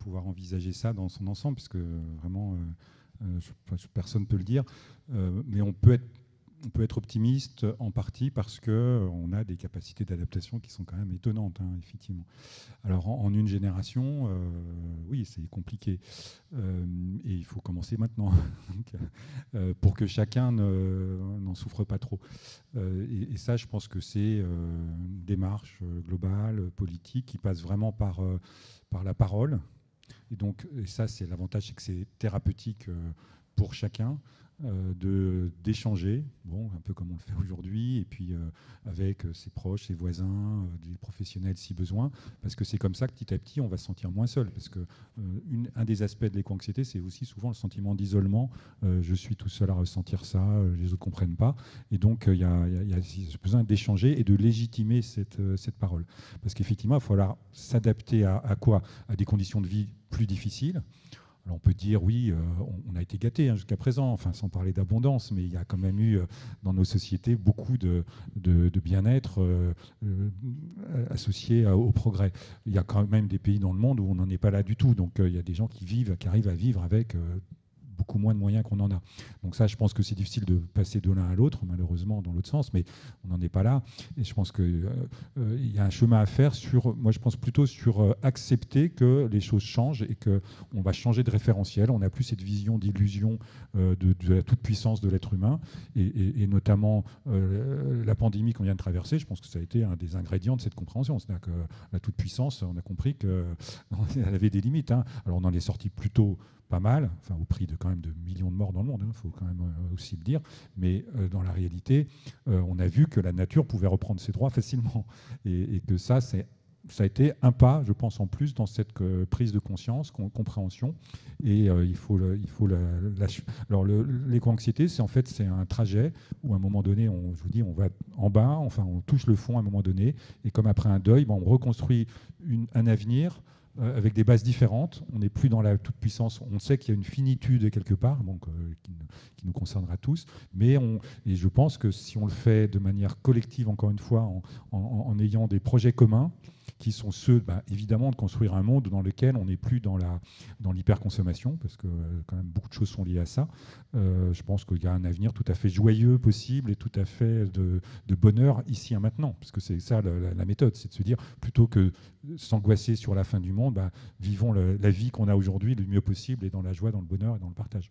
pouvoir envisager ça dans son ensemble, puisque vraiment, euh, euh, je, je, personne ne peut le dire, euh, mais on peut être On peut être optimiste en partie parce qu'on a des capacités d'adaptation qui sont quand même étonnantes, hein, effectivement. Alors en, en une génération, euh, oui, c'est compliqué. Euh, et il faut commencer maintenant Donc, euh, pour que chacun ne, n'en souffre pas trop. Euh, et, et ça, je pense que c'est euh, une démarche globale, politique, qui passe vraiment par, euh, par la parole. Et donc, et ça, c'est l'avantage, c'est que c'est thérapeutique euh, pour chacun. Euh, de, d'échanger, bon, un peu comme on le fait aujourd'hui, et puis euh, avec euh, ses proches, ses voisins, euh, des professionnels si besoin, parce que c'est comme ça que petit à petit on va se sentir moins seul, parce que euh, une, un des aspects de l'éco-anxiété, c'est aussi souvent le sentiment d'isolement, euh, je suis tout seul à ressentir ça, euh, les autres ne comprennent pas, et donc il euh, y, y, y a besoin d'échanger et de légitimer cette, euh, cette parole, parce qu'effectivement il va falloir s'adapter à, à quoi ? À des conditions de vie plus difficiles. Alors on peut dire, oui, euh, on a été gâtés hein, jusqu'à présent, enfin, sans parler d'abondance, mais il y a quand même eu euh, dans nos sociétés beaucoup de, de, de bien-être euh, euh, associé à, au progrès. Il y a quand même des pays dans le monde où on n'en est pas là du tout. Donc euh, il y a des gens qui vivent, qui arrivent à vivre avec euh, beaucoup moins de moyens qu'on en a. Donc ça, je pense que c'est difficile de passer de l'un à l'autre, malheureusement, dans l'autre sens, mais on n'en est pas là. Et je pense qu'il euh, euh, y a un chemin à faire sur, moi je pense plutôt sur euh, accepter que les choses changent et qu'on va changer de référentiel. On n'a plus cette vision d'illusion euh, de, de la toute-puissance de l'être humain, et, et, et notamment euh, la pandémie qu'on vient de traverser, je pense que ça a été un des ingrédients de cette compréhension. C'est-à-dire que la toute-puissance, on a compris qu'elle avait des limites. Hein. Alors on en est sorti plutôt pas mal, enfin au prix de quand même de millions de morts dans le monde, il hein, faut quand même euh, aussi le dire, mais euh, dans la réalité, euh, on a vu que la nature pouvait reprendre ses droits facilement, et, et que ça, c'est, ça a été un pas, je pense, en plus dans cette euh, prise de conscience, con, compréhension, et euh, il faut, le, il faut la, la, alors le, l'éco-anxiété, c'est en fait c'est un trajet où à un moment donné, on, je vous dis, on va en bas, enfin on touche le fond à un moment donné, et comme après un deuil, ben, on reconstruit une, un avenir avec des bases différentes. On n'est plus dans la toute-puissance. On sait qu'il y a une finitude quelque part, donc, euh, qui, qui nous concernera tous. Mais on, et je pense que si on le fait de manière collective, encore une fois, en, en, en ayant des projets communs, qui sont ceux, bah, évidemment, de construire un monde dans lequel on n'est plus dans, la, dans l'hyperconsommation, parce que euh, quand même beaucoup de choses sont liées à ça. Euh, je pense qu'il y a un avenir tout à fait joyeux possible et tout à fait de, de bonheur ici et maintenant, parce que c'est ça la, la, la méthode, c'est de se dire, plutôt que s'angoisser sur la fin du monde, bah, vivons le, la vie qu'on a aujourd'hui le mieux possible et dans la joie, dans le bonheur et dans le partage.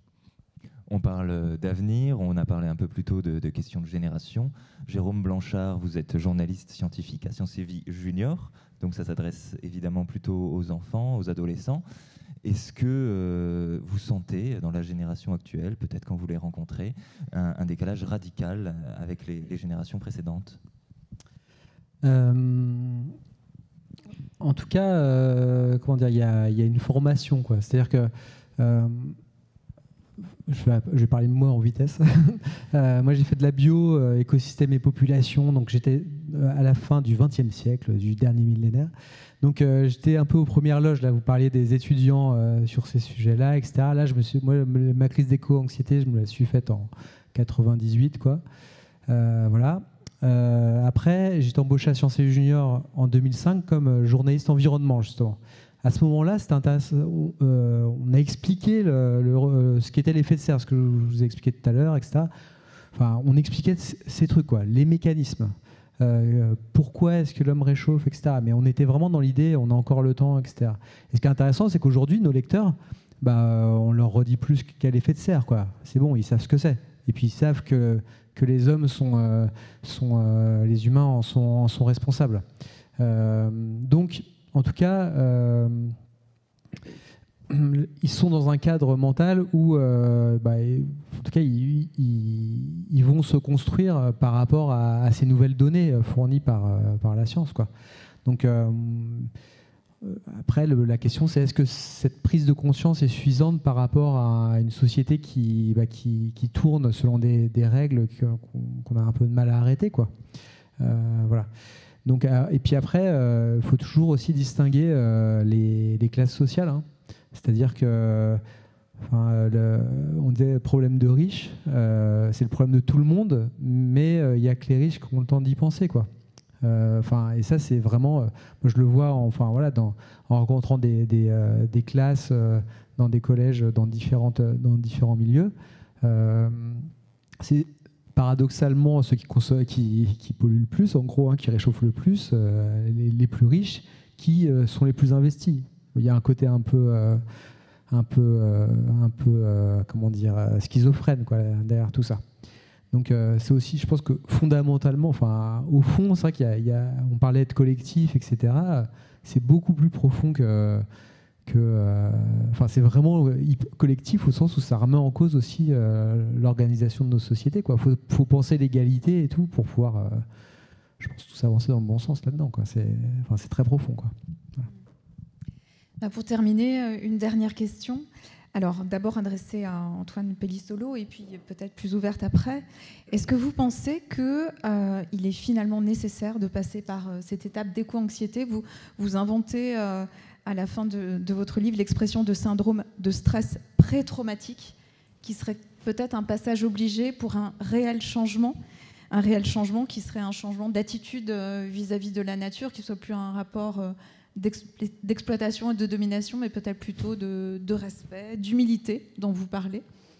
On parle d'avenir, on a parlé un peu plus tôt de, de questions de génération. Jérôme Blanchard, vous êtes journaliste scientifique à Sciences et Vie Junior, donc ça s'adresse évidemment plutôt aux enfants, aux adolescents. Est-ce que euh, vous sentez dans la génération actuelle, peut-être quand vous les rencontrez, un, un décalage radical avec les, les générations précédentes ?
euh, En tout cas, euh, comment dire, il y, y a une formation, quoi. C'est-à-dire que euh, Je vais, je vais parler de moi en vitesse. euh, moi, j'ai fait de la bio, euh, écosystème et population. Donc, j'étais à la fin du vingtième siècle, du dernier millénaire. Donc, euh, j'étais un peu aux premières loges. Là, vous parliez des étudiants euh, sur ces sujets-là, et cetera. Là, je me suis, moi, ma crise d'éco-anxiété, je me la suis faite en quatre-vingt-dix-huit, quoi. Euh, voilà. Euh, après, j'ai été embauché à Sciences et Vie Junior en deux mille cinq comme journaliste environnement, justement. À ce moment-là, c'était intéressant. Euh, on a expliqué le, le, ce qu'était l'effet de serre, ce que je vous ai expliqué tout à l'heure, et cetera. Enfin, on expliquait ces trucs, quoi, les mécanismes. Euh, pourquoi est-ce que l'homme réchauffe, et cetera. Mais on était vraiment dans l'idée, on a encore le temps, et cetera. Et ce qui est intéressant, c'est qu'aujourd'hui, nos lecteurs, bah, on leur redit plus qu'à l'effet de serre, quoi. C'est bon, ils savent ce que c'est. Et puis ils savent que, que les hommes sont, euh, sont euh, les humains en sont, en sont responsables. Euh, donc, en tout cas, euh, ils sont dans un cadre mental où, euh, bah, en tout cas, ils, ils, ils vont se construire par rapport à, à ces nouvelles données fournies par, par la science, quoi. Donc, euh, après, le, la question, c'est est-ce que cette prise de conscience est suffisante par rapport à une société qui, bah, qui, qui tourne selon des, des règles qu'on, qu'on a un peu de mal à arrêter, quoi. Euh, voilà. Donc, euh, et puis après, il euh, faut toujours aussi distinguer euh, les, les classes sociales. Hein. C'est-à-dire que, enfin, le, on disait le problème de riches, euh, c'est le problème de tout le monde, mais il euh, n'y a que les riches qui ont le temps d'y penser, quoi. Euh, enfin, et ça, c'est vraiment, euh, moi je le vois, en, enfin voilà, dans, en rencontrant des, des, euh, des classes euh, dans des collèges, dans différentes, dans différents milieux. Euh, c'est paradoxalement ceux qui, qui, qui polluent le plus, en gros, hein, qui réchauffent le plus, euh, les, les plus riches, qui euh, sont les plus investis. Il y a un côté un peu, euh, un peu, euh, un peu, euh, comment dire, schizophrène quoi, derrière tout ça. Donc euh, c'est aussi, je pense que fondamentalement, enfin, au fond, c'est vrai qu'il y a, il y a, on parlait de collectif, et cetera. C'est beaucoup plus profond que, que, euh, enfin, c'est vraiment collectif au sens où ça remet en cause aussi euh, l'organisation de nos sociétés. Il faut, faut penser l'égalité et tout pour pouvoir, euh, je pense, tous avancer dans le bon sens là-dedans. Quoi. C'est, enfin, c'est très profond. Quoi. Voilà.
Bah pour terminer, une dernière question. Alors, d'abord adressée à Antoine Pellissolo et puis peut-être plus ouverte après. Est-ce que vous pensez qu'il euh, est finalement nécessaire de passer par euh, cette étape d'éco-anxiété ? Vous, vous inventez euh, à la fin de, de votre livre l'expression de syndrome de stress pré-traumatique, qui serait peut-être un passage obligé pour un réel changement, un réel changement qui serait un changement d'attitude euh, vis-à-vis de la nature, qui soit plus un rapport... Euh, d'exploitation et de domination, mais peut-être plutôt de, de respect, d'humilité dont vous parlez.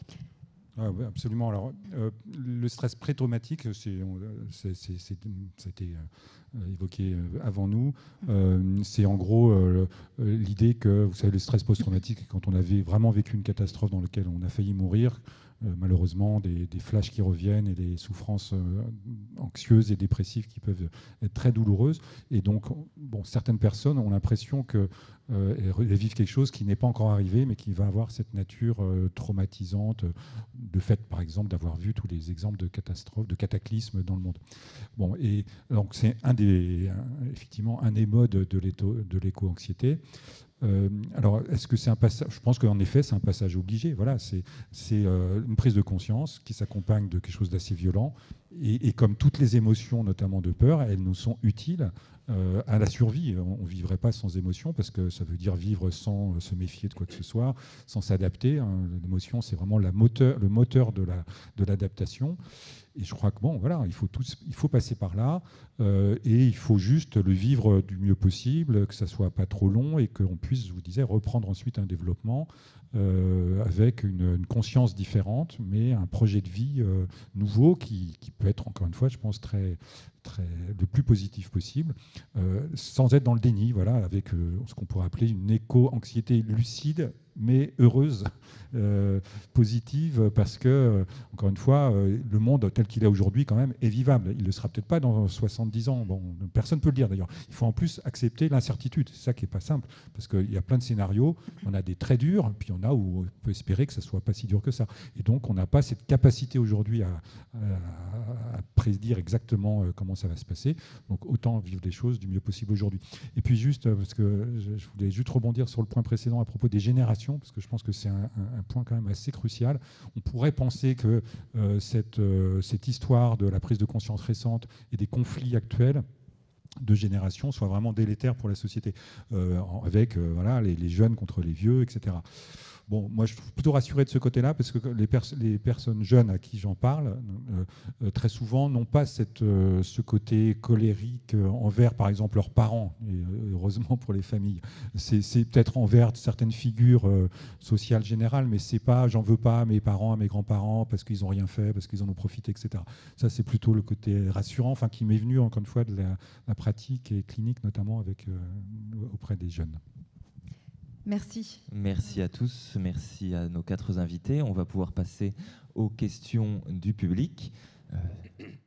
Ah, oui, absolument. Alors, euh, le stress pré-traumatique, c'est, c'est, c'est, c'est, ça a été euh, évoqué avant nous. Euh, c'est en gros euh, l'idée que, vous savez, le stress post-traumatique, quand on avait vraiment vécu une catastrophe dans laquelle on a failli mourir, Euh, malheureusement, des, des flashs qui reviennent et des souffrances euh, anxieuses et dépressives qui peuvent être très douloureuses. Et donc, bon, certaines personnes ont l'impression qu'elles euh, vivent quelque chose qui n'est pas encore arrivé, mais qui va avoir cette nature euh, traumatisante, de fait, par exemple, d'avoir vu tous les exemples de catastrophes, de cataclysmes dans le monde. Bon, et donc, c'est un des, un, effectivement un des modes de l'éco-anxiété. Euh, alors, est-ce que c'est un passage ? Je pense qu'en effet, c'est un passage obligé. Voilà, c'est, c'est euh, une prise de conscience qui s'accompagne de quelque chose d'assez violent. Et, et comme toutes les émotions, notamment de peur, elles nous sont utiles euh, à la survie. On ne vivrait pas sans émotion, parce que ça veut dire vivre sans se méfier de quoi que ce soit, sans s'adapter. Hein. L'émotion, c'est vraiment la moteur, le moteur de, la, de l'adaptation. Et je crois que bon, voilà, il faut, tous, il faut passer par là euh, et il faut juste le vivre du mieux possible, que ça soit pas trop long et qu'on puisse, je vous disais, reprendre ensuite un développement euh, avec une, une conscience différente, mais un projet de vie euh, nouveau qui, qui peut être, encore une fois, je pense, très, très, le plus positif possible, euh, sans être dans le déni, voilà, avec euh, ce qu'on pourrait appeler une éco-anxiété lucide, mais heureuse, euh, positive, parce que, euh, encore une fois, euh, le monde tel qu'il est aujourd'hui, quand même, est vivable. Il ne le sera peut-être pas dans soixante-dix ans. Bon, personne ne peut le dire, d'ailleurs. Il faut en plus accepter l'incertitude. C'est ça qui n'est pas simple, parce qu'il y a plein de scénarios. On a des très durs, puis on a où on peut espérer que ça ne soit pas si dur que ça. Et donc, on n'a pas cette capacité aujourd'hui à, à, à prédire exactement comment ça va se passer. Donc, autant vivre les choses du mieux possible aujourd'hui. Et puis, juste, parce que je voulais juste rebondir sur le point précédent à propos des générations, parce que je pense que c'est un, un, un point quand même assez crucial. On pourrait penser que euh, cette, euh, cette histoire de la prise de conscience récente et des conflits actuels de génération soit vraiment délétère pour la société, euh, avec euh, voilà, les, les jeunes contre les vieux, et cetera. Bon, moi, je suis plutôt rassuré de ce côté-là, parce que les, pers les personnes jeunes à qui j'en parle, euh, euh, très souvent, n'ont pas cette, euh, ce côté colérique euh, envers, par exemple, leurs parents, et euh, heureusement pour les familles. C'est peut-être envers certaines figures euh, sociales générales, mais c'est pas « j'en veux pas à mes parents, à mes grands-parents, parce qu'ils n'ont rien fait, parce qu'ils en ont profité, et cetera » Ça, c'est plutôt le côté rassurant, enfin, qui m'est venu, encore une fois, de la, la pratique et clinique, notamment avec, euh, auprès des jeunes.
Merci.
Merci à tous, merci à nos quatre invités. On va pouvoir passer aux questions du public. Euh